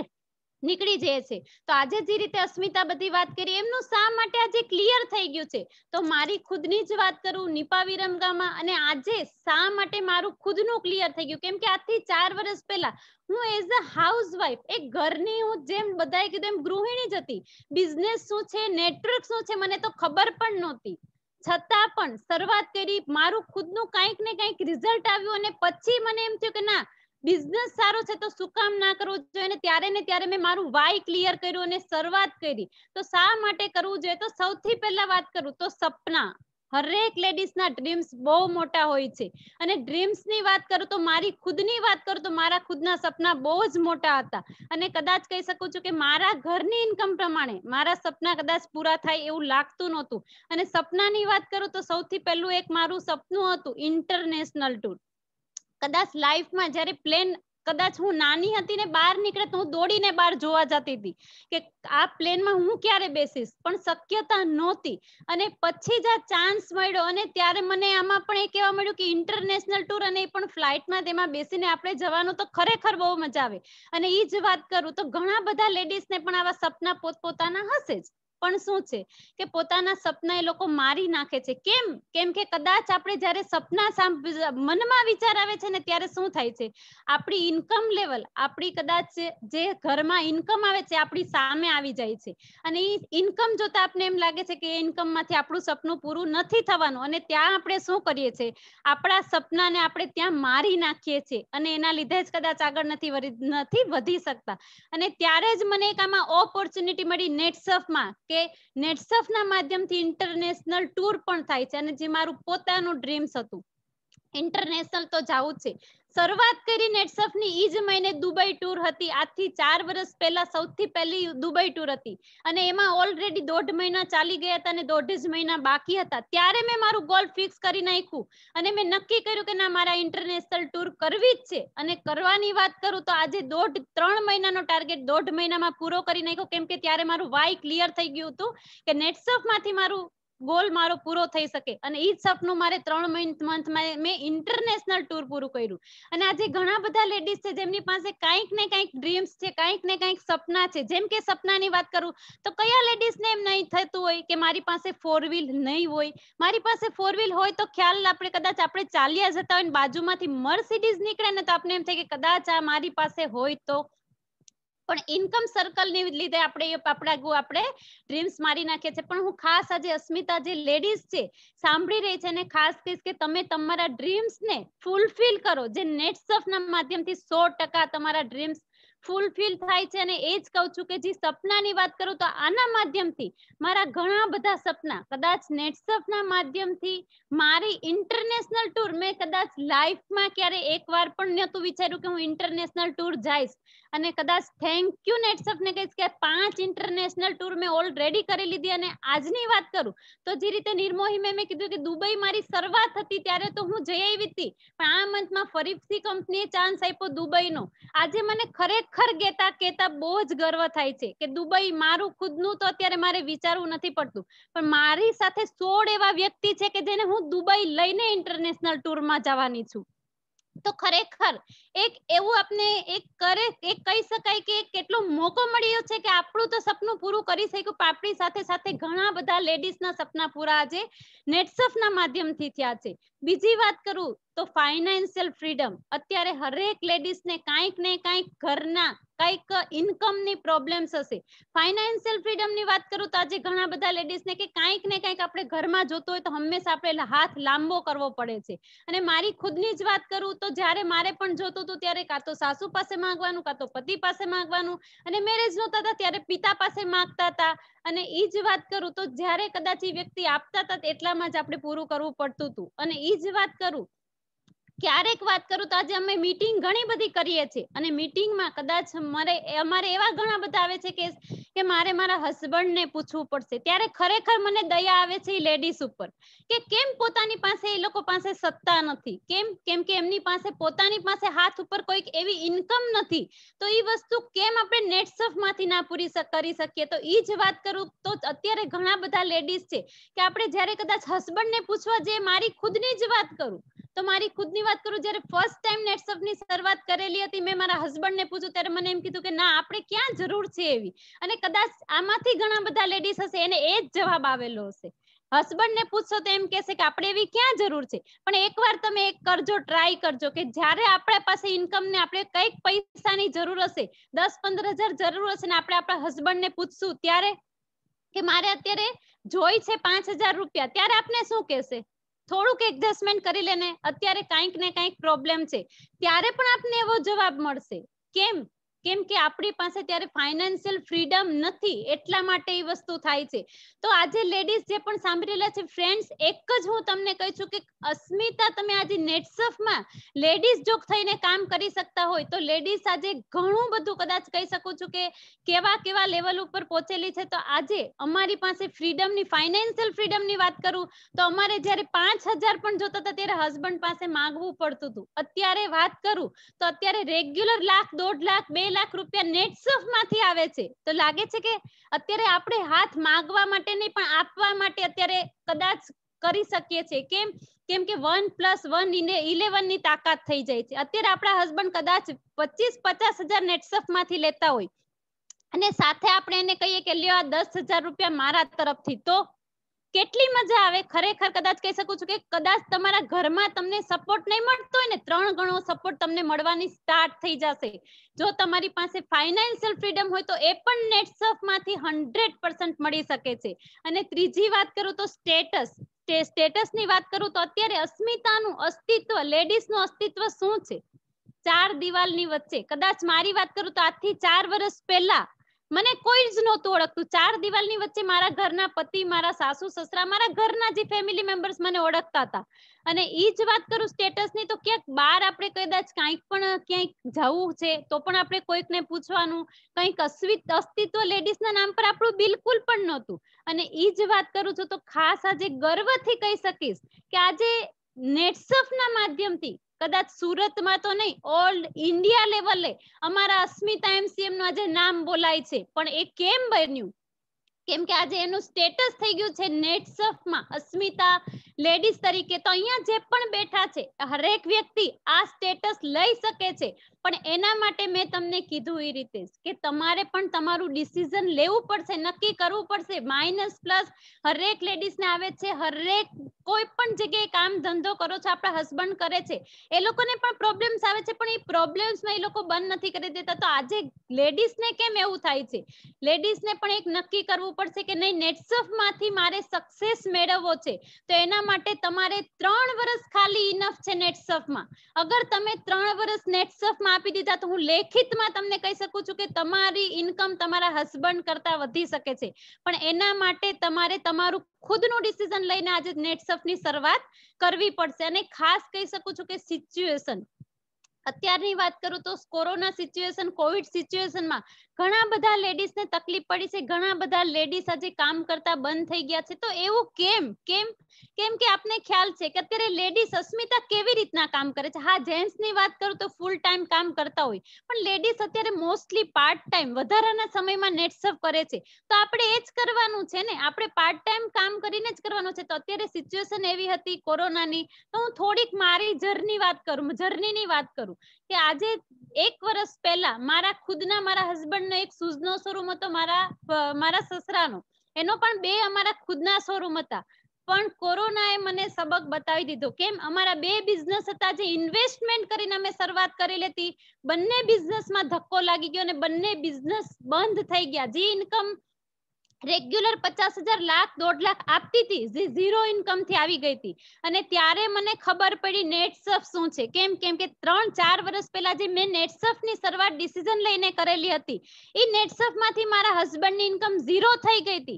નીકળી જાય છે. તો આજે જે રીતે અસ્મિતા બધી વાત કરી એમનું શા માટે આજે ક્લિયર થઈ ગયું છે. તો મારી ખુદની જ વાત કરું, નિપા વિરમગામમાં, અને આજે શા માટે મારું ખુદનું ક્લિયર થઈ ગયું, કેમ કે આજથી 4 વર્ષ પહેલા હું એઝ અ હાઉસવાઇફ એક ઘરની, હું જેમ બધાએ કીધું એમ ગૃહિણી જ હતી. બિઝનેસ શું છે, નેટવર્ક શું છે મને તો ખબર પણ નહોતી. છતાં પણ શરૂઆત કરી, મારું ખુદનું કંઈક ને કંઈક રિઝલ્ટ આવ્યું અને પછી મને એમ થયું કે ના, બિઝનેસ સારો છે તો શું કામ ના કરવું જોઈએ. અને ત્યારે ને ત્યારે મેં મારું વાય ક્લિયર કર્યું અને શરૂઆત કરી. તો શા માટે કરવું જોઈએ? તો સૌથી પહેલા વાત કરું તો સપના. હરેક લેડીઝ ના ડ્રીમ્સ બહુ મોટા હોય છે. અને ડ્રીમ્સ ની વાત કરું તો મારી ખુદની વાત કરું તો મારા ખુદના સપના બહુ જ મોટા હતા. અને કદાચ કહી શકું છું કે મારા ઘરની ઇન્કમ પ્રમાણે મારા સપના કદાચ પૂરા થાય એવું લાગતું નહોતું. અને સપનાની વાત કરું તો સૌથી પહેલું એક મારું સપનું હતું ઇન્ટરનેશનલ ટૂર. કદાચ લાઈફમાં જ્યારે પ્લેન, કદાચ હું નાની હતી ને બહાર નીકળે તો હું દોડીને બહાર જોવા જતી હતી કે આ પ્લેનમાં હું ક્યારે બેસીશ, પણ શક્યતા નહોતી. અને પછી જ આ ચાન્સ મળ્યો અને ત્યારે મને આમાં પણ એ કહેવા મળ્યું કે ઇન્ટરનેશનલ ટૂર, અને એ પણ ફ્લાઇટમાં, તેમાં બેસીને આપણે જવાનું તો ખરેખર બહુ મજા આવે. અને એ જ વાત કરું તો ઘણા બધા લેડીઝને પણ આવા સપના પોતપોતાના હશે જ, પણ શું છે કે પોતાના સપના એ લોકો મારી નાખે છે. કેમ કે કદાચ આપણે જ્યારે સપના મનમાં વિચાર આવે છે ને ત્યારે શું થાય છે, આપણી ઇન્કમ લેવલ, આપણી કદાચ જે ઘરમાં ઇન્કમ આવે છે આપણી સામે આવી જાય છે. અને એ ઇન્કમ જોતા આપણે એમ લાગે છે કે એ ઇન્કમ માંથી આપણું સપનું પૂરું નથી થવાનું. અને ત્યાં આપણે શું કરીએ છીએ, આપણા સપનાને આપણે ત્યાં મારી નાખીએ છીએ અને એના લીધે જ કદાચ આગળ નથી વધી શકતા. અને ત્યારે જ મને એક આમાં ઓપોર્ચ્યુનિટી મળી નેટસર્ફમાં, કે નેટસર્ફના માધ્યમથી ઇન્ટરનેશનલ ટૂર પણ થાય છે. અને જે મારું પોતાનું ડ્રીમ્સ હતું, ઇન્ટરનેશનલ તો જવું છે. શરૂઆત કરી નેટસર્ફની ઈ જ મહિને દુબઈ ટૂર હતી. આજથી 4 વર્ષ પહેલા સૌથી પહેલી દુબઈ ટૂર હતી. અને એમાં ઓલરેડી 1.5 મહિના ચાલી ગયા હતા અને 1.5 જ મહિના બાકી હતા. ત્યારે મેં મારું ગોલ ફિક્સ કરી નાખ્યું અને મેં નક્કી કર્યું કે ના, મારા ઇન્ટરનેશનલ ટૂર કરવી જ છે. અને કરવાની વાત કરું તો આજે 3 મહિનાનો ટાર્ગેટ 1.5 મહિનામાં પૂરો કરી નાખ્યો, કેમ કે ત્યારે મારું વાય ક્લિયર થઈ ગયું હતું કે નેટસર્ફમાંથી મારું ગોલ મારો પૂરો થઈ શકે. અને ઈ જ સપનું મારે 3 મંથમાં મેં ઇન્ટરનેશનલ ટૂર પૂરું કર્યું. અને આજે ઘણા બધા લેડીઝ છે જેમની પાસે કંઈક ને કંઈક ડ્રીમ્સ છે, કંઈક ને કંઈક સપના છે. જેમ કે સપનાની વાત કરું તો કયા લેડીઝ ને એમ નહીં થતું હોય કે મારી પાસે 4 વ્હીલ નહીં હોય. મારી પાસે 4 વ્હીલ હોય તો ખ્યાલ, આપણે ચાલ્યા જતા હોય ને બાજુમાંથી મર્સિડીઝ નીકળે ને તો આપણે એમ થાય કે કદાચ આ મારી પાસે હોય તો. પણ ઇન્કમ સર્કલ ને લીધે આપણે ડ્રીમ્સ મારી નાખીએ છીએ. પણ હું ખાસ આજે અસ્મિતા જે લેડીઝ છે સાંભળી રહી છે ને ખાસ કહીશ કે તમે તમારા ડ્રીમ્સ ને ફૂલફિલ કરો. જે નેટસર્ફ ના માધ્યમથી 100% તમારા ડ્રીમ્સ ફૂલફિલ થાય છે. અને એ જ કહું છું કે જે સપનાની વાત કરું તો આના માધ્યમથી મારા ઘણા બધા સપના કદાચ નેટસર્ફ ના માધ્યમથી, મારી ઇન્ટરનેશનલ ટૂર, મેં કદાચ લાઈફમાં ક્યારે એકવાર પણ નહોતું વિચાર્યું કે હું ઇન્ટરનેશનલ ટૂર જઈશ. અને કદાચ થેન્ક યુ નેટસર્ફ ને કહીશ કે 5 ઇન્ટરનેશનલ ટૂર મેં ઓલરેડી કરી લીધી. અને આજની વાત કરું તો જે રીતે નિર્મોહી મેં કીધું કે દુબઈ મારી શરૂઆત હતી ત્યારે તો હું જઈ આવી હતી, પણ આ મંથમાં ફરીથી કંપનીએ ચાન્સ આપ્યો દુબઈનો. આજે મને ખરેખર કેતા બહુ જ ગર્વ થાય છે કે દુબઈ મારું ખુદનું તો અત્યારે મારે વિચારવું નથી પડતું, પણ મારી સાથે 16 એવા વ્યક્તિ છે કે જેને હું દુબઈ લઈને ઇન્ટરનેશનલ ટૂરમાં જવાની છું. તો ખરેખર એક એવું આપને એક કહી શકાય કે કેટલો મોકો મળ્યો છે કે આપણું તો સપનું પૂરું કરી શક્યું, પણ આપણી સાથે સાથે ઘણા બધા લેડીઝ ના સપના પૂરા આજે નેટસફ ના માધ્યમથી થયા છે. બીજી વાત કરું તો ફાઇનાન્શિયલ ફ્રીડમ. અત્યારે હરેક લેડીઝ ને કાંઈક ને કાંઈક ઘરના કઈક ઇન્કમ ની પ્રોબ્લેમ્સ હશે. ફાઇનાન્શિયલ ફ્રીડમ ની વાત કરું તો આજે ઘણા બધા લેડીઝ ને કે કાંઈક ને કાંઈક આપણે ઘરમાં જોતો હોય તો હંમેશા આપણે હાથ લાંબો કરવો પડે છે. અને મારી ખુદની જ વાત કરું તો જ્યારે મારે પણ જોતું હતું ત્યારે કાં તો સાસુ પાસે માંગવાનું, કાં તો પતિ પાસે માંગવાનું, અને મેરેજ નહોતા થતા ત્યારે પિતા પાસે માંગતા હતા. અને ઈ જ વાત કરું તો જ્યારે કદાચ એ વ્યક્તિ આપતા હતા એટલામાં જ આપણે પૂરું કરવું પડતું હતું. અને ઈ જ વાત કરું ક્યારેક વાત કરું તો આજે અમે મીટિંગ ઘણી બધી કરીએ છીએ, અને મીટિંગમાં કદાચ અમારે એવા ઘણા બધા આવે છે કે મારે મારા હસબન્ડ ને પૂછવું પડશે. ત્યારે ખરેખર મને દયા આવે છે એ લેડીઝ ઉપર કે કેમ પોતાની પાસે એ લોકો પાસે સત્તા નથી, કેમ કે એમની પાસે પોતાની પાસે હાથ ઉપર કોઈક એવી ઇન્કમ નથી. તો એ વસ્તુ કેમ આપણે નેટસફ માંથી ના પૂરી કરી શકીએ. તો ઈ જ વાત કરું તો અત્યારે ઘણા બધા લેડીઝ છે કે આપણે જ્યારે કદાચ હસબન્ડ ને પૂછવા જઈએ, મારી ખુદની જ વાત કરું તો મારી ખુદની વાત કરું જ્યારે ફર્સ્ટ ટાઈમ નેટસફ ની શરૂઆત કરેલી હતી, મેં મારા હસબન્ડ ને પૂછ્યું ત્યારે મને એમ કીધું કે ના આપણે ક્યાં જરૂર છે એવી. અને કદાચ આમાંથી ઘણા બધા લેડીઝ હશે એને એ જ જવાબ આવેલો હશે. હસબન્ડ ને પૂછશો તો એમ કહેશે કે આપણે એવી ક્યાં જરૂર છે. પણ એકવાર તમે એક કરજો, ટ્રાય કરજો કે જ્યારે આપણા પાસે ઇન્કમ ને આપણે કઈક પૈસાની જરૂર હશે, 10-15 હજાર જરૂર હશે ને આપણે આપણા હસબન્ડ ને પૂછશું ત્યારે કે મારે અત્યારે જોઈ છે 5,000 રૂપિયા, ત્યારે આપને શું કહેશે? થોડુંક એડજસ્ટમેન્ટ કરી લેને, અત્યારે કાંઈક ને કાંઈક પ્રોબ્લેમ છે. ત્યારે પણ આપને એવો જવાબ મળશે. કેમ કે આપણી પાસે ત્યારે ફાઇનાન્શિયલ ફ્રીડમ નથી, એટલા માટે એ વસ્તુ થાય છે. તો આજે લેડીઝ જે પણ સાંભળી રહ્યા છે ફ્રેન્ડ્સ, એક જ હું તમને કહી છું કે અસ્મિતા તમે આજે નેટસફમાં લેડીઝ જો થઈને કામ કરી શકતા હોય તો લેડીઝ આજે ઘણું બધું કદાચ કહી શકું છું કે કેવા લેવલ ઉપર પહોંચેલી છે. તો આજે અમારી પાસે ફ્રીડમની, ફાઇનાન્શિયલ ફ્રીડમની વાત કરું તો અમારે જ્યારે 5,000 પણ જોતા હતા ત્યારે હસબન્ડ પાસે માંગવું પડતું હતું. અત્યારે વાત કરું તો અત્યારે રેગ્યુલર 1,00,000, 1.5 લાખ, 2 લાખ રૂપિયા નેટસફ માંથી આવે છે. તો લાગે છે કે અત્યારે આપણે હાથ માંગવા માટે નહીં પણ આપવા માટે અત્યારે કદાચ કરી શકીએ છીએ. કેમ કે 1+1 11 ની તાકાત થઈ જાય છે. અત્યારે આપણા હસબન્ડ કદાચ 25-50 હજાર નેટસફ માંથી લેતા હોય અને સાથે આપણે એને કહીએ કે લ્યો આ 10,000 રૂપિયા મારા તરફથી, તો કેટલી મજા આવે. ખરેખર કદાચ કહી શકું છું કે કદાચ તમારા ઘરમાં તમને સપોર્ટ નહીં મળતો હોય ને 3 ગણો સપોર્ટ તમને મળવાની સ્ટાર્ટ થઈ જશે. જો તમારી પાસે ફાઇનાન્શિયલ ફ્રીડમ હોય તો એ પણ નેટસફ માંથી 100% મળી શકે છે. અને ત્રીજી વાત કરું તો સ્ટેટસ ની વાત કરું તો અત્યારે અસ્મિતાનું અસ્તિત્વ, લેડીઝ નું અસ્તિત્વ શું છે? 4 દિવાલની વચ્ચે. કદાચ મારી વાત કરું તો આજથી 4 વર્ષ પહેલા મને કોઈ જ નહોતું ઓળખતું. 4 દિવાલની વચ્ચે મારા ઘરના પતિ, મારા સાસુ સસરા, મારા ઘરના જે ફેમિલી મેમ્બર્સ મને ઓળખતા હતા. અને ઈ જ વાત કરું સ્ટેટસ ની તો ક્યાંક બહાર આપણે કદાચ કાંઈક પણ ક્યાંક જવું છે તો પણ આપણે કોઈકને પૂછવાનું, કંઈક અસ્તિત્વ લેડીઝ ના નામ પર આપણું બિલકુલ પણ નહોતું. અને ઈ જ વાત કરું છું તો ખાસ આજે ગર્વથી કહી શકીશ કે આજે નેટસફ ના માધ્યમથી કદાચ સુરતમાં તો નહીં, ઓલ ઇન્ડિયા લેવલે અમારા અસ્મિતા એમસીએમ નું આજે નામ બોલાય છે. પણ એ કેમ બન્યું? કેમ કે આજે એનું સ્ટેટસ થઈ ગયું છે નેટસફમાં અસ્મિતા લેડીઝ તરીકે. તો અહીંયા જે પણ બેઠા છે હરેક વ્યક્તિ આ સ્ટેટસ લઈ શકે છે. પણ એના માટે મેં તમને કીધું એ રીતે કે તમારે પણ તમારું ડિસિઝન લેવું પડશે, નક્કી કરવું પડશે. માઇનસ પ્લસ હરેક લેડીઝ ને આવે છે. હરેક કોઈ પણ જગ્યાએ કામ ધંધો કરો છો, આપણા હસબન્ડ કરે છે, એ લોકોને પણ પ્રોબ્લેમ્સ આવે છે, પણ એ પ્રોબ્લેમ્સમાં એ લોકો બંધ નથી કરી દેતા. તો આજે લેડીઝ ને કેમ એવું થાય છે? લેડીઝ ને પણ એક નક્કી કરવું પડશે કે નહીં, નેટસફ માંથી મારે સક્સેસ મેળવવો છે. તો એના માટે તમારે 3 વર્ષ ખાલી ઇનફ છે નેટસફમાં. અગર તમે 3 વર્ષ નેટસફમાં આપી દીધા તો હું લેખિતમાં તમને કહી શકું છું કે તમારી ઇન્કમ તમારા હસબન્ડ કરતા વધી શકે છે. પણ એના માટે તમારે તમારું ખુદનું ડિસિઝન લઈને આજે નેટસફની શરૂઆત કરવી પડશે. અને ખાસ કહી શકું છું કે સિચ્યુએશન, અત્યારની વાત કરું તો કોરોના સિચ્યુએશન, કોવિડ સિચ્યુએશનમાં ઘણા બધા લેડીઝ ને તકલીફ પડી છે, ઘણા બધા લેડીઝ આજે કામ કરતા બંધ થઈ ગયા છે. તો એવું કેમ કેમ કેમ કે આપને ખ્યાલ છે કે અત્યારે લેડીઝ અસ્મિતા કેવી રીતના કામ કરે છે. હા, જેન્ટ્સ ની વાત કરું તો ફૂલ ટાઈમ કામ કરતા હોય, પણ લેડીઝ અત્યારે મોસ્ટલી પાર્ટ ટાઈમ વધારાના સમયમાં નેટ સર્ફ કરે છે. તો આપણે એ જ કરવાનું છે ને, આપણે પાર્ટ ટાઈમ કામ કરીને જ કરવાનું છે. તો અત્યારે સિચ્યુએશન એવી હતી કોરોનાની, તો હું થોડીક મારી જર્ની વાત કરું કે આજે 1 વર્ષ પહેલા મારા ખુદના મારા હસબન્ડ નો એક શૂઝ નો શોરૂમ હતો, મારા સસરાનો, એનો પણ 2 અમારા ખુદના શોરૂમ હતા. પણ કોરોનાએ મને સબક બતાવી દીધો. કેમ? અમારા 2 બિઝનેસ હતા, જે ઇન્વેસ્ટમેન્ટ કરીને અમે શરૂઆત કરેલી હતી, બંને બિઝનેસમાં ધક્કો લાગી ગયો અને બંને બિઝનેસ બંધ થઈ ગયા. જે ઇન્કમ રેગ્યુલર 50,000 લાખ 1.5 લાખ આપતી હતી, જે ઝીરો ઇન્કમ થી આવી ગઈ હતી. અને ત્યારે મને ખબર પડી નેટ સર્ફ શું છે. કેમ કે 3-4 વર્ષ પહેલા જે મેં નેટ સર્ફ ની શરૂઆત ડિસિઝન લઈને કરેલી હતી, એ નેટ સર્ફ માંથી મારા હસબન્ડ ની ઇન્કમ ઝીરો થઈ ગઈ હતી.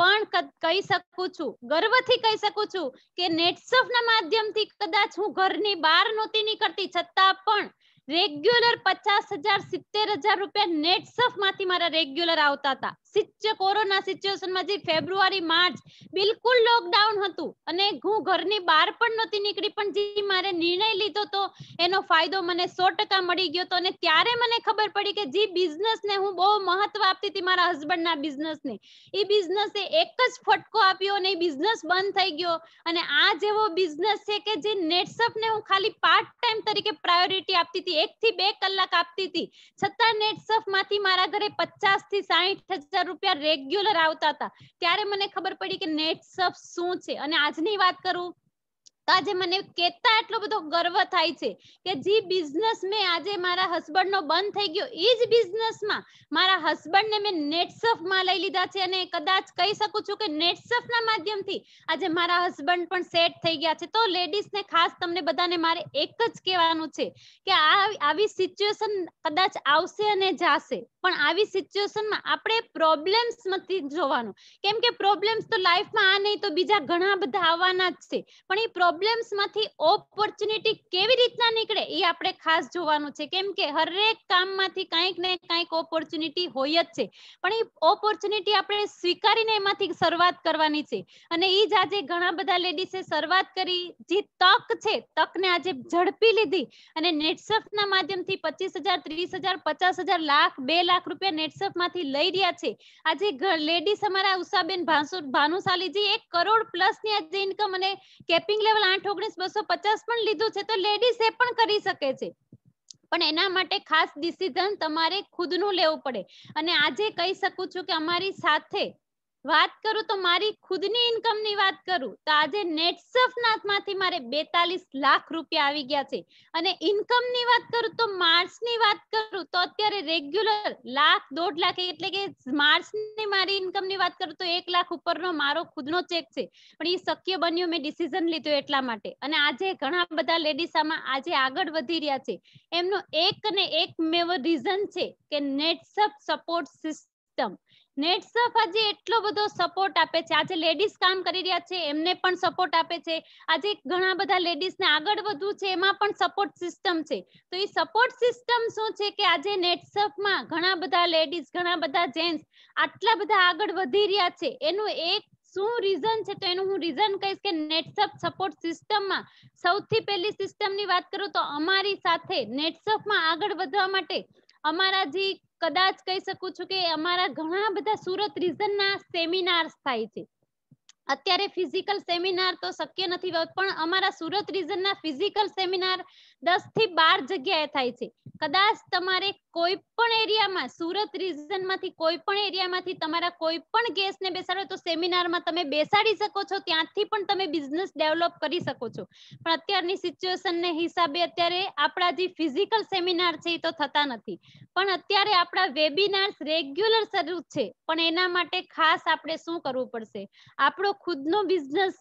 પણ કહી શકું છું, ગર્વથી કહી શકું છું કે નેટ સર્ફ ના માધ્યમથી કદાચ હું ઘરની બહાર નહોતી નીકળતી, છતાં પણ રેગ્યુલર 50,000 70,000 રૂપિયા નેટ સર્ફ માંથી મારા રેગ્યુલર આવતા હતા. કોરોના સિચ્યુએશનમાં જે ફેબ્રુઆરી માર્ચ બિલકુલ લોકડાઉન હતું અને હું ઘરની બહાર પણ નહોતી નીકળી, પણ જે મારે નિર્ણય લીધો તો એનો ફાયદો મને 100% મળી ગયો હતો. અને ત્યારે મને ખબર પડી કે જે બિઝનેસ ને હું બહુ મહત્વ આપતી હતી, મારા હસબન્ડ ના બિઝનેસ ને, એ બિઝનેસે એક જ ફટકો આપ્યો અને એ બિઝનેસ બંધ થઈ ગયો. અને આ જેવો બિઝનેસ છે કે જે નેટ સર્ફ ને હું ખાલી પાર્ટ ટાઈમ તરીકે પ્રાયોરિટી આપતી હતી, 1 થી 2 કલાક આપતી હતી, છતાં નેટ સર્ફ માંથી મારા ઘરે 50,000 થી 60,000 રૂપિયા રેગ્યુલર આવતા હતા. ત્યારે મને ખબર પડી કે નેટ સર્ફ શું છે. અને આજની વાત કરું તો આજે મને કહેતા એટલો બધો ગર્વ થાય છે કે જે બિઝનેસ મેં આજે મારા હસબન્ડ નો બંધ થઈ ગયો, એ જ બિઝનેસમાં મારા હસબન્ડ ને મેં નેટ સર્ફ માં લઈ લીધા છે. અને કદાચ કહી શકું છું કે નેટ સર્ફ ના માધ્યમથી આજે મારા હસબન્ડ પણ સેટ થઈ ગયા છે. તો લેડીઝ ને ખાસ તમને બધાને મારે એક જ કહેવાનું છે કે આવી સિચ્યુએશન કદાચ આવશે અને જાશે, પણ આવી સિચ્યુએશનમાં આપણે પ્રોબ્લેમ્સ નથી જોવાનું. કેમ કે પ્રોબ્લેમ્સ તો લાઈફમાં આ નહીં તો બીજા ઘણા બધા આવવાના જ છે, પણ એ પ્રોબ્લેમ્સ માંથી ઓપોર્ચ્યુનિટી કેવી રીતના નીકળે એ આપણે ખાસ જોવાનું છે. કેમ કે હરેક કામમાંથી કંઈક ને કંઈક ઓપોર્ચ્યુનિટી હોય જ છે, પણ એ ઓપોર્ચ્યુનિટી આપણે સ્વીકારીને એમાંથી શરૂઆત કરવાની છે. અને એ જ આજે ઘણા બધા લેડીઝે શરૂઆત કરી, જે તક છે, તકને આજે ઝડપી લીધી અને નેટ સર્ફ ના માધ્યમથી 25,000 30,000 50,000 લાખ 2 લાખ રૂપિયા નેટ સર્ફ માંથી લઈ રહ્યા છે. આજે લેડીઝ અમારા ઉષાબેન ભાનુશાલીજી 1 કરોડ પ્લસ ની આજે ઇન્કમ અને કેપિંગ લેવલ 819,250 પણ લીધું છે. તો લેડીઝ એ પણ કરી શકે છે, પણ એના માટે ખાસ ડિસિઝન તમારે ખુદનું લેવું પડે. અને આજે કહી શકું છું કે અમારી સાથે વાત કરું તો મારી ખુદની ઇન્કમ ની વાત કરું તો આજે નેટ સર્ફ માંથી મારે 42 લાખ રૂપિયા આવી ગયા છે. અને ઇન્કમ ની વાત કરું તો માર્ચ ની વાત કરું તો અત્યારે રેગ્યુલર 1,00,000 1.5 લાખ, એટલે કે માર્ચ ની મારી ઇન્કમ ની વાત કરું તો 1 લાખ ઉપરનો મારો ખુદનો ચેક છે. પણ એ શક્ય બન્યું, મેં ડિસિઝન લીધું એટલા માટે. અને આજે ઘણા બધા લેડીઝ આમાં આજે આગળ વધી રહ્યા છે. એમનો એક ને એક મેવ રીઝન છે કે Netsurf support system. Netsurf આજે એટલો બધો સપોર્ટ આપે છે. આજે લેડીઝ કામ કરી રહ્યા છે, એમને પણ સપોર્ટ આપે છે. આજે ઘણા બધા લેડીઝ ને આગળ વધવું છે, એમાં પણ સપોર્ટ સિસ્ટમ છે. તો એ સપોર્ટ સિસ્ટમ શું છે કે આજે નેટ સર્ફમાં ઘણા બધા લેડીઝ, ઘણા બધા જેન્ટ્સ આટલા બધા આગળ વધી રહ્યા છે. એનું એક શું રીઝન છે? તો એનું હું રીઝન કહીશ કે નેટ સર્ફ સપોર્ટ સિસ્ટમમાં સૌથી પહેલી સિસ્ટમ ની વાત કરું તો અમારી સાથે નેટ સર્ફમાં આગળ વધવા માટે અમારા જે કદાચ કહી શકું છું કે અમારા ઘણા બધા સુરત રિજનના સેમિનાર્સ થાય છે. અત્યારે ફિઝિકલ સેમિનાર તો શક્ય નથી, પણ અમારા સુરત રિજનના ફિઝિકલ સેમિનાર 10 થી 12 જગ્યાએ થાય છે. કદાચ તમારે કોઈ પણ એરિયામાં, સુરત રિજનમાંથી કોઈ પણ એરિયામાંથી તમારા કોઈ પણ ગેસ્ટને બેસાડો તો સેમિનારમાં તમે બેસાડી શકો છો, ત્યાંથી પણ તમે બિઝનેસ ડેવલપ કરી શકો છો. પણ અત્યારની સિચ્યુએશનને હિસાબે અત્યારે આપણા જે ફિઝિકલ સેમિનાર છે એ તો થતા નથી, પણ અત્યારે આપણા વેબિનાર્સ રેગ્યુલર શરૂ છે. પણ એના માટે ખાસ આપણે શું કરવું પડશે? આપણો ખુદનો બિઝનેસ છે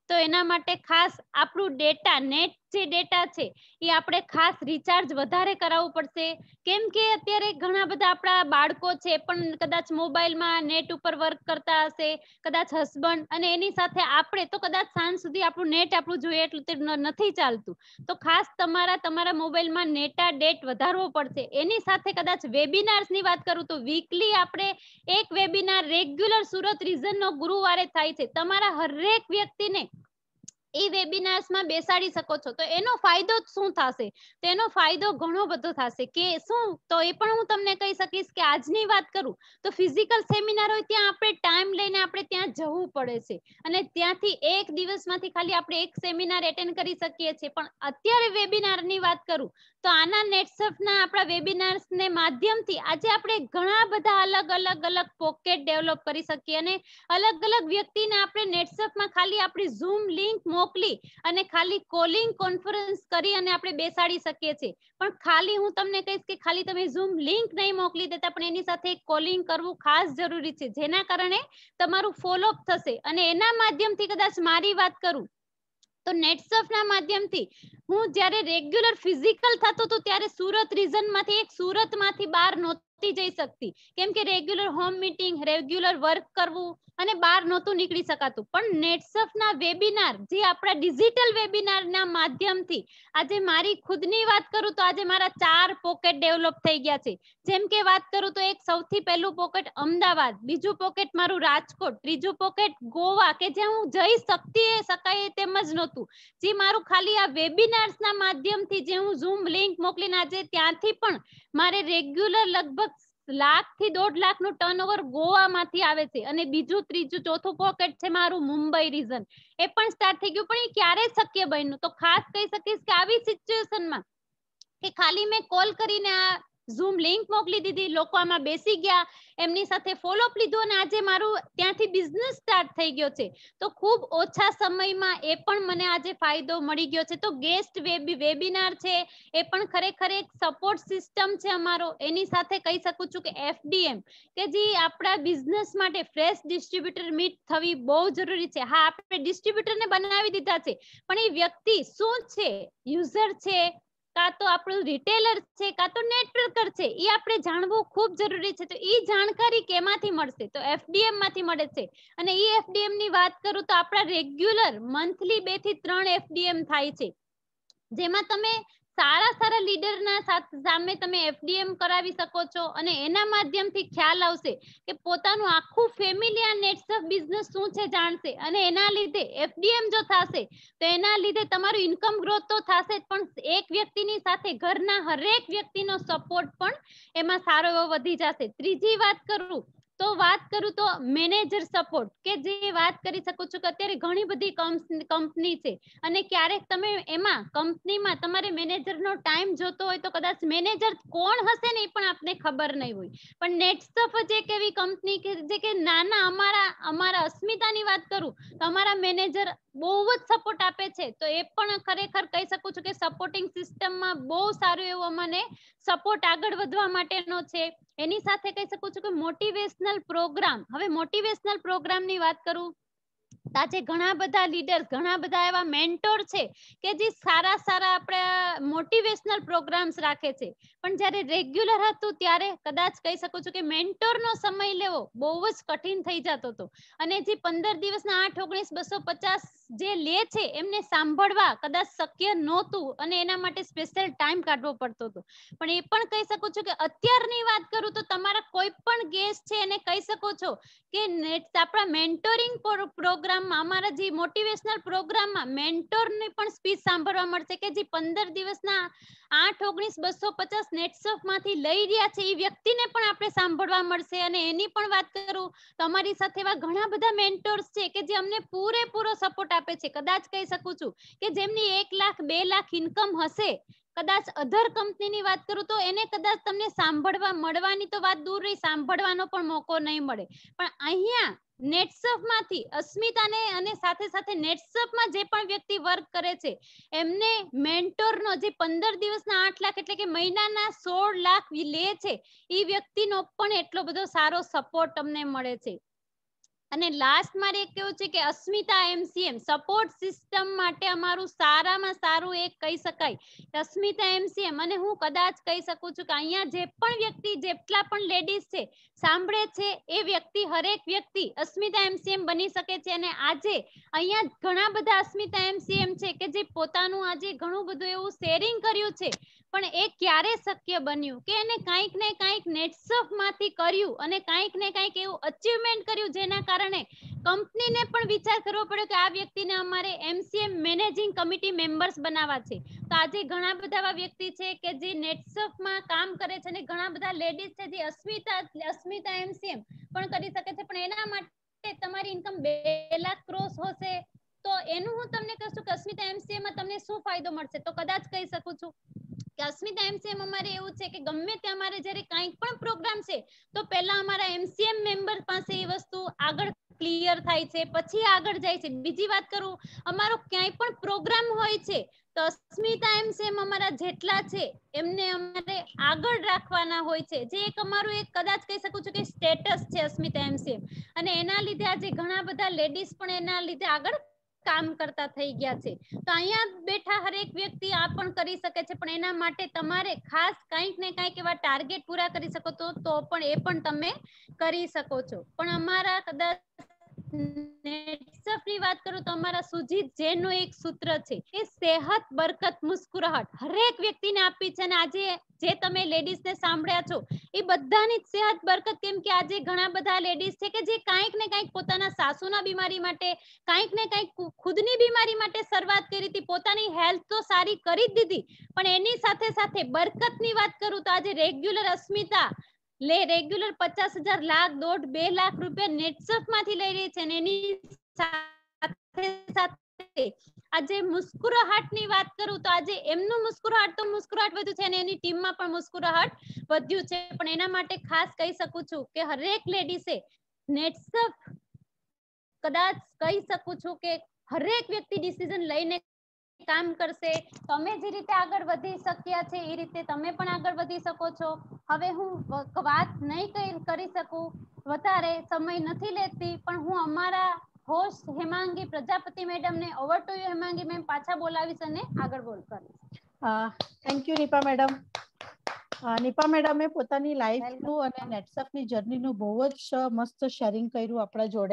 તો એના માટે ખાસ આપણું ડેટા નેટ જે ડેટા છે એ આપણે ખાસ રિચાર્જ વધારે કરાવવું પડશે. કેમ કે અત્યારે ઘણા બધા આપણા બાળકો છે પણ કદાચ મોબાઈલમાં નેટ ઉપર વર્ક કરતા હશે, કદાચ હસબન્ડ, અને એની સાથે આપણે તો કદાચ સાંજ સુધી આપણું નેટ આપણું જોઈએ એટલું તે નથી ચાલતું. તો ખાસ તમારા મોબાઈલમાં નેટા ડેટ વધારવો પડશે. એની સાથે કદાચ વેબિનાર્સ ની વાત કરું તો વીકલી આપણે એક વેબિનાર રેગ્યુલર સુરત રીઝન નો ગુરુવારે થાય છે. તમારા હરેક વ્યક્તિને એ વેબિનાર્સ માં બેસાડી શકો છો. તો એનો ફાયદો શું થશે? તેનો ફાયદો ઘણો બધો થશે. કે શું? તો એ પણ હું તમને કહી શકીશ કે આજની વાત કરું તો ફિઝિકલ સેમિનાર હોય ત્યાં આપણે ટાઈમ લઈને આપણે ત્યાં જવું પડે છે અને ત્યાંથી એક દિવસમાંથી ખાલી આપણે એક સેમિનાર એટેન્ડ કરી શકીએ છીએ. પણ અત્યારે વેબિનાર ની વાત કરું તો આના નેટસફ ના આપણા વેબિનાર્સ ને માધ્યમથી આજે આપણે ઘણા બધા અલગ પોકેટ ડેવલપ કરી શકીએ અને અલગ વ્યક્તિને આપણે નેટસફમાં ખાલી આપણી ઝૂમ લિંક મોકલી અને ખાલી કોલિંગ કોન્ફરન્સ કરી અને આપણે બેસાડી શકીએ છીએ. પણ ખાલી હું તમને કહીશ કે ખાલી તમે ઝૂમ લિંક નહીં મોકલી દેતા પણ એની સાથે કોલિંગ કરવું ખાસ જરૂરી છે, જેના કારણે તમારું ફોલોઅપ થશે. અને એના માધ્યમથી કદાચ મારી વાત કરું તો નેટસફ ના માધ્યમથી હું જ્યારે રેગ્યુલર ફિઝિકલ થતું હતું ત્યારે સુરત રીઝન માંથી સુરત માંથી બહાર નહોતી જઈ શકતી. કેમ કે regular home meeting, regular work કરવું અને બહાર નહોતું નીકળી શકાતું. પણ નેટસફ ના વેબિનાર જે આપણા ડિજિટલ વેબિનાર ના માધ્યમથી આજે મારી ખુદની વાત કરું તો આજે મારા 4 પોકેટ ડેવલપ થઈ ગયા છે. જેમ કે વાત કરું તો એક સૌથી પહેલું પોકેટ અમદાવાદ, બીજું પોકેટ મારું રાજકોટ, ત્રીજું પોકેટ ગોવા કે જ્યાં હું જઈ શકાય તેમ જ નહોતું. જે મારું ખાલી આ વેબિનાર્સ ના માધ્યમથી જે હું ઝૂમ લિંક મોકલીને આજે ત્યાંથી પણ મારે રેગ્યુલર લગભગ 1 લાખ થી 1.5 લાખ નું ટર્નઓવર ગોવામાંથી આવે છે. અને બીજું ત્રીજું ચોથું પોકેટ છે મારું મુંબઈ રીઝન, એ પણ સ્ટાર્ટ થઈ ગયું. પણ એ ક્યારે શક્ય બન્યું? તો ખાસ કહી શકીશ કે આવી સિચ્યુએશનમાં કે ખાલી મેં કોલ કરીને આ ઝૂમ લિંક મોકલી દીધી, લોકો આમાં બેસી ગયા, એમની સાથે ફોલોઅપ લીધું અને આજે મારું ત્યાંથી બિઝનેસ સ્ટાર્ટ થઈ ગયો છે. તો ખૂબ ઓછા સમયમાં એ પણ મને આજે ફાયદો મળી ગયો છે. તો ગેસ્ટ વેબિનાર છે એ પણ ખરેખર એક સપોર્ટ સિસ્ટમ છે અમારો. એની સાથે કહી શકું છું કે FDM કે જે આપણા બિઝનેસ માટે ફ્રેશ ડિસ્ટ્રીબ્યુટર મીટ થવી બહુ જરૂરી છે. હા, આપણે ડિસ્ટ્રીબ્યુટરને બનાવી દીધા છે પણ એ વ્યક્તિ શું છે, યુઝર છે, કાં તો આપણું રિટેલર છે, કાં તો નેટવર્કર છે, એ આપણે જાણવું ખૂબ જરૂરી છે. તો એ જાણકારી કેમાંથી મળશે? તો FDM માંથી મળે છે. અને એ FDM ની વાત કરું તો આપણા રેગ્યુલર મંથલી 2 થી 3 FDM થાય છે, જેમાં તમે સારા લીડરના સામે તમે FDM કરાવી શકો છો અને એના માધ્યમથી ખ્યાલ આવશે કે પોતાનું આખું ફેમિલી આ નેટસફ બિઝનેસ શું છે જાણશે. અને એના લીધે FDM જો થશે તો એના લીધે તમારું ઇન્કમ ગ્રોથ તો થશે જ, પણ એક વ્યક્તિની સાથે ઘરના હરેક વ્યક્તિનો સપોર્ટ પણ એમાં સારો એવો વધી જશે. ત્રીજી વાત કરું તો મેનેજર સપોર્ટ, કે જે વાત કરી શકું છું કે અત્યારે ઘણી બધી કંપની છે અને ક્યારેક તમે એમાં કંપનીમાં તમારે મેનેજરનો ટાઈમ જોતો હોય તો કદાચ મેનેજર કોણ હશે ને એ પણ આપને ખબર નહીં હોય. પણ નેટસફ જ એક એવી કંપની કે જે કે અમારા અસ્મિતાની વાત કરું તો અમારા મેનેજર બહુ જ સપોર્ટ આપે છે. તો એ પણ ખરેખર કહી શકું છું કે સપોર્ટિંગ સિસ્ટમમાં બહુ સારું એવું મને સપોર્ટ આગળ વધવા માટેનો છે. એની સાથે કહી શકું છું કે મોટિવેશનલ પ્રોગ્રામ, હવે મોટિવેશનલ પ્રોગ્રામની વાત કરું આજે ઘણા બધા લીડર્સ, ઘણા બધા એવા મેન્ટોર છે કે જે સારા આપણા મોટિવેશનલ પ્રોગ્રામ્સ રાખે છે. પણ જ્યારે રેગ્યુલર હતું ત્યારે કદાચ કહી શકું છું કે મેન્ટોરનો સમય લેવો બહુ જ કઠિન થઈ જતો હતો. અને જે 15 દિવસના 8, 19, 250 જે લે છે એમને સાંભળવા કદાચ શક્ય નહોતું અને એના માટે સ્પેશિયલ ટાઈમ કાઢવો પડતો હતો. પણ એ પણ કહી શકું છું કે અત્યારની વાત કરું તો તમારા કોઈ પણ ગેસ્ટ છે એને કહી શકો છો કે આપણા મેન્ટોરિંગ પ્રોગ્રામમાં, અમારા જે મોટિવેશનલ પ્રોગ્રામમાં મેન્ટોરની પણ સ્પીચ સાંભળવા મળશે કે જે 15 દિવસના 8, 19, 250 નેટસફ માંથી લઈ રહ્યા છે એ વ્યક્તિને પણ આપણે સાંભળવા મળશે. અને એની પણ વાત કરું તો અમારી સાથે એવા ઘણા બધા મેન્ટોર્સ છે કે જે અમને પૂરેપૂરો સપોર્ટ આપે છે. કદાચ કહી શકું છું કે જેમની 1 લાખ 2 લાખ ઇન્કમ હશે, કદાચ અધર કંપનીની વાત કરું તો એને કદાચ તમને સાંભળવા મળવાની તો વાત દૂર રહી, સાંભળવાનો પણ મોકો નહીં મળે. પણ અહીંયા નેટસફ માંથી અસ્મિતાને અને સાથે નેટસફમાં જે પણ વ્યક્તિ વર્ક કરે છે એમને મેન્ટોરનો જે 15 દિવસના 8 લાખ એટલે કે મહિનાના 16 લાખ લે છે એ વ્યક્તિનો પણ એટલો બધો સારો સપોર્ટ અમને મળે છે. અને લાસ્ટ મારે એક કેવું છે કે અસ્મિતા એમસીએમ સપોર્ટ સિસ્ટમ માટે અમારું સારામાં સારું એક કહી શકાય અસ્મિતા એમસીએમ. અને હું કદાચ કહી શકું છું કે અહીંયા જે પણ વ્યક્તિ જેટલા પણ લેડીઝ છે સાંભળે છે એ વ્યક્તિ હરેક વ્યક્તિ અસ્મિતા એમસીએમ બની શકે છે. અને આજે અહીંયા ઘણા બધા અસ્મિતા એમસીએમ છે કે જે પોતાનું આજે ઘણું બધું એવું શેરિંગ કર્યું છે, પણ એ ક્યારે શક્ય બન્યું કે એને કાંઈક ને કાંઈક નેટસફ માંથી કર્યું અને કાંઈક ને કાંઈક એવું અચીવમેન્ટ કર્યું જેના કારણે કંપનીને પણ વિચાર કરવો પડ્યો કે આ વ્યક્તિને અમારે એમસીએમ મેનેજિંગ કમિટી મેમ્બર્સ બનાવવા છે. તો આજે ઘણા બધા એવા વ્યક્તિ છે કે જે નેટસફમાં કામ કરે છે અને ઘણા બધા લેડીઝ છે જે અસ્મિતા એમસીએમ પણ કરી શકે છે, પણ એના માટે તમારી ઇન્કમ 2 લાખ ક્રોસ હશે તો એનું હું તમને કહું છું કે અસ્મિતા એમસીએમ માં તમને શું ફાયદો મળશે. તો કદાચ કહી શકું છું કે અસ્મિતા એમસીએમ અમારે એવું છે કે ગમે તે અમારે જ્યારે કાંઈક પણ પ્રોગ્રામ છે તો પહેલા અમારા એમસીએમ મેમ્બર પાસે એ વસ્તુ આગળ ક્લિયર થાય છે, પછી આગળ જાય છે. બીજી વાત કરું, અમારો ક્યાંય પણ પ્રોગ્રામ હોય છે તો અસ્મિતા એમસીએમ અમારા જેટલા છે એમને અમારે આગળ રાખવાના હોય છે, જે એક અમારું એક કદાચ કહી શકું છું કે સ્ટેટસ છે અસ્મિતા એમસીએમ. અને એના લીધે આજે ઘણા બધા લેડીઝ પણ એના લીધે આગળ કામ કરતા થઈ ગયા છે. તો અહીંયા બેઠા હરેક વ્યક્તિ આ પણ કરી શકે છે, પણ એના માટે તમારે ખાસ કંઈક ને કંઈક એવા ટાર્ગેટ પૂરા કરી શકો તો પણ એ પણ તમે કરી શકો છો. પણ અમારા કદાચ નેટસફ ની વાત કરું તો અમારા સુજીત જૈનનું એક સૂત્ર છે કે સેહત બરકત મુસ્કુરાહટ હરેક વ્યક્તિને આપી છે. અને આજે જે તમે લેડીઝ ને સાંભળ્યા છો એ બધાની સેહત બરકત, કેમ કે આજે ઘણા બધા લેડીઝ છે કે જે કાંઈક ને કાંઈક પોતાના સાસુના બીમારી માટે, કાંઈક ને કાંઈક ખુદની બીમારી માટે શરૂઆત કરી હતી, પોતાની હેલ્થ તો સારી કરી જ દીધી, પણ એની સાથે સાથે બરકતની વાત કરું તો આજે રેગ્યુલર અસ્મિતા રેગ્યુલર 50,000 લાખ 1.5-2 લાખ રૂપિયા નેટસફ માંથી લઈ રહી છે. અને એની સાથે સાથે આજે મુસ્કુરાહટ ની વાત કરું તો આજે એમનું મુસ્કુરાહટ વધ્યું છે અને એની ટીમમાં પણ મુસ્કુરાહટ વધ્યું છે. પણ એના માટે ખાસ કહી શકું છું કે હરેક લેડીઝે નેટસફ કદાચ કહી શકું છું કે હરેક વ્યક્તિ ડિસિઝન લઈને કામ કરશે. તમે જે રીતે આગળ વધી શક્યા છે એ રીતે તમે પણ આગળ વધી શકો છો. હવે હું વાત નહીં કરી શકું, વધારે સમય નથી લેતી, પણ હું અમારા હોસ્ટ હેમાંગી પ્રજાપતિ મેડમ ને over to you Hemangi ma'am પાછા બોલાવીશ અને આગળ બોલ કરીશ. Thank you Nipa madam. Nipa મેડમે પોતાની લાઈફનું અને નેટસફની જર્નીનું બહુ જ મસ્ત શેરિંગ કર્યું આપણા જોડે.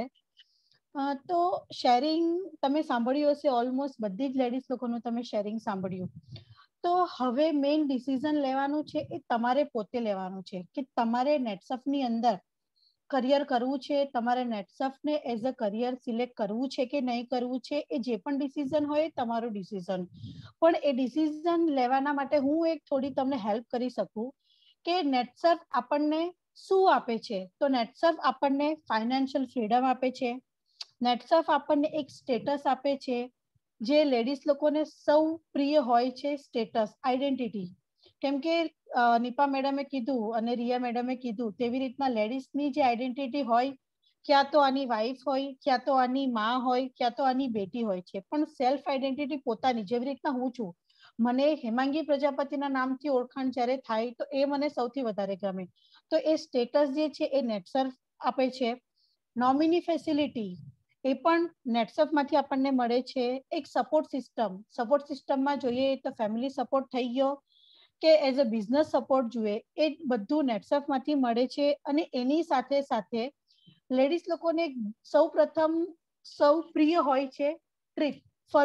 તો શેરિંગ તમે સાંભળ્યું હશે, ઓલમોસ્ટ બધી જ લેડીઝ લોકોનું તમે શેરિંગ સાંભળ્યું. તો હવે મેઇન ડિસિઝન લેવાનું છે એ તમારે પોતે લેવાનું છે કે તમારે નેટસફની અંદર કરિયર કરવું છે, તમારે નેટસફને એઝ અ કરિયર સિલેક્ટ કરવું છે કે નહીં કરવું છે. એ જે પણ ડિસિઝન હોય તમારું ડિસિઝન, પણ એ ડિસિઝન લેવાના માટે હું એક થોડી તમને હેલ્પ કરી શકું કે નેટસફ આપણને શું આપે છે. તો નેટસફ આપણને ફાઇનાન્શિયલ ફ્રીડમ આપે છે, નેટસફ આપણને એક સ્ટેટસ આપે છે જે લેડીઝ લોકોને સૌ પ્રિય હોય છે, સ્ટેટસ આઈડેન્ટિટી. કેમ કે નીપા મેડમે કીધું અને રિયા મેડમે કીધું તેવી રીતના લેડીઝની જે આઈડેન્ટિટી હોય, ક્યાં તો આની વાઈફ હોય, ક્યાં તો આની માં હોય, ક્યાં તો આની બેટી હોય છે, પણ સેલ્ફ આઈડેન્ટિટી પોતાની. જેવી રીતના હું છું, મને હેમાંગી પ્રજાપતિના નામથી ઓળખાણ જ્યારે થાય તો એ મને સૌથી વધારે ગમે. તો એ સ્ટેટસ જે છે એ નેટસફ આપે છે. નોમિની ફેસિલિટી એ પણ નેટસફ માંથી આપણને મળે છે. એક સપોર્ટ સિસ્ટમમાં જોઈએ તો ફેમિલી સપોર્ટ થઈ ગયો કે એઝ અ બિઝનેસ સપોર્ટ જોઈએ, એ બધું નેટસફ માંથી મળે છે. અને એની સાથે સાથે લેડીઝ લોકોને સૌ પ્રથમ સૌ પ્રિય હોય છે ટ્રીપ,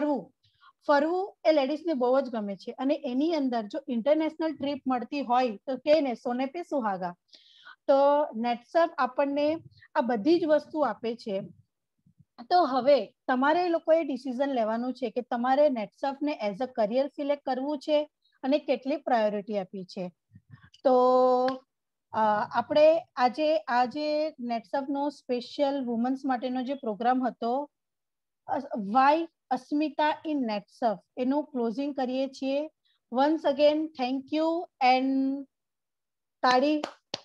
ફરવું એ લેડીઝને બહુ જ ગમે છે. અને એની અંદર જો ઇન્ટરનેશનલ ટ્રીપ મળતી હોય તો કે ને સોને પે સુહાગા. તો નેટસફ આપણને આ બધી જ વસ્તુ આપે છે. તો હવે તમારે લોકોએ ડિસિઝન લેવાનું છે કે તમારે નેટસફને એઝ અ કરિયર સિલેક્ટ કરવું છે અને કેટલી પ્રાયોરિટી આપી છે. તો આપણે આજે નેટસફનો સ્પેશિયલ વુમન્સ માટેનો જે પ્રોગ્રામ હતો, વાય અસ્મિતા ઇન નેટસફ, એનું ક્લોઝિંગ કરીએ છીએ. Once again thank you and તાળી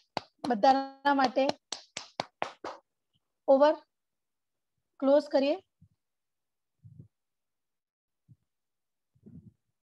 બધાના માટે. ઓવર. ક્લોઝ કરીએ.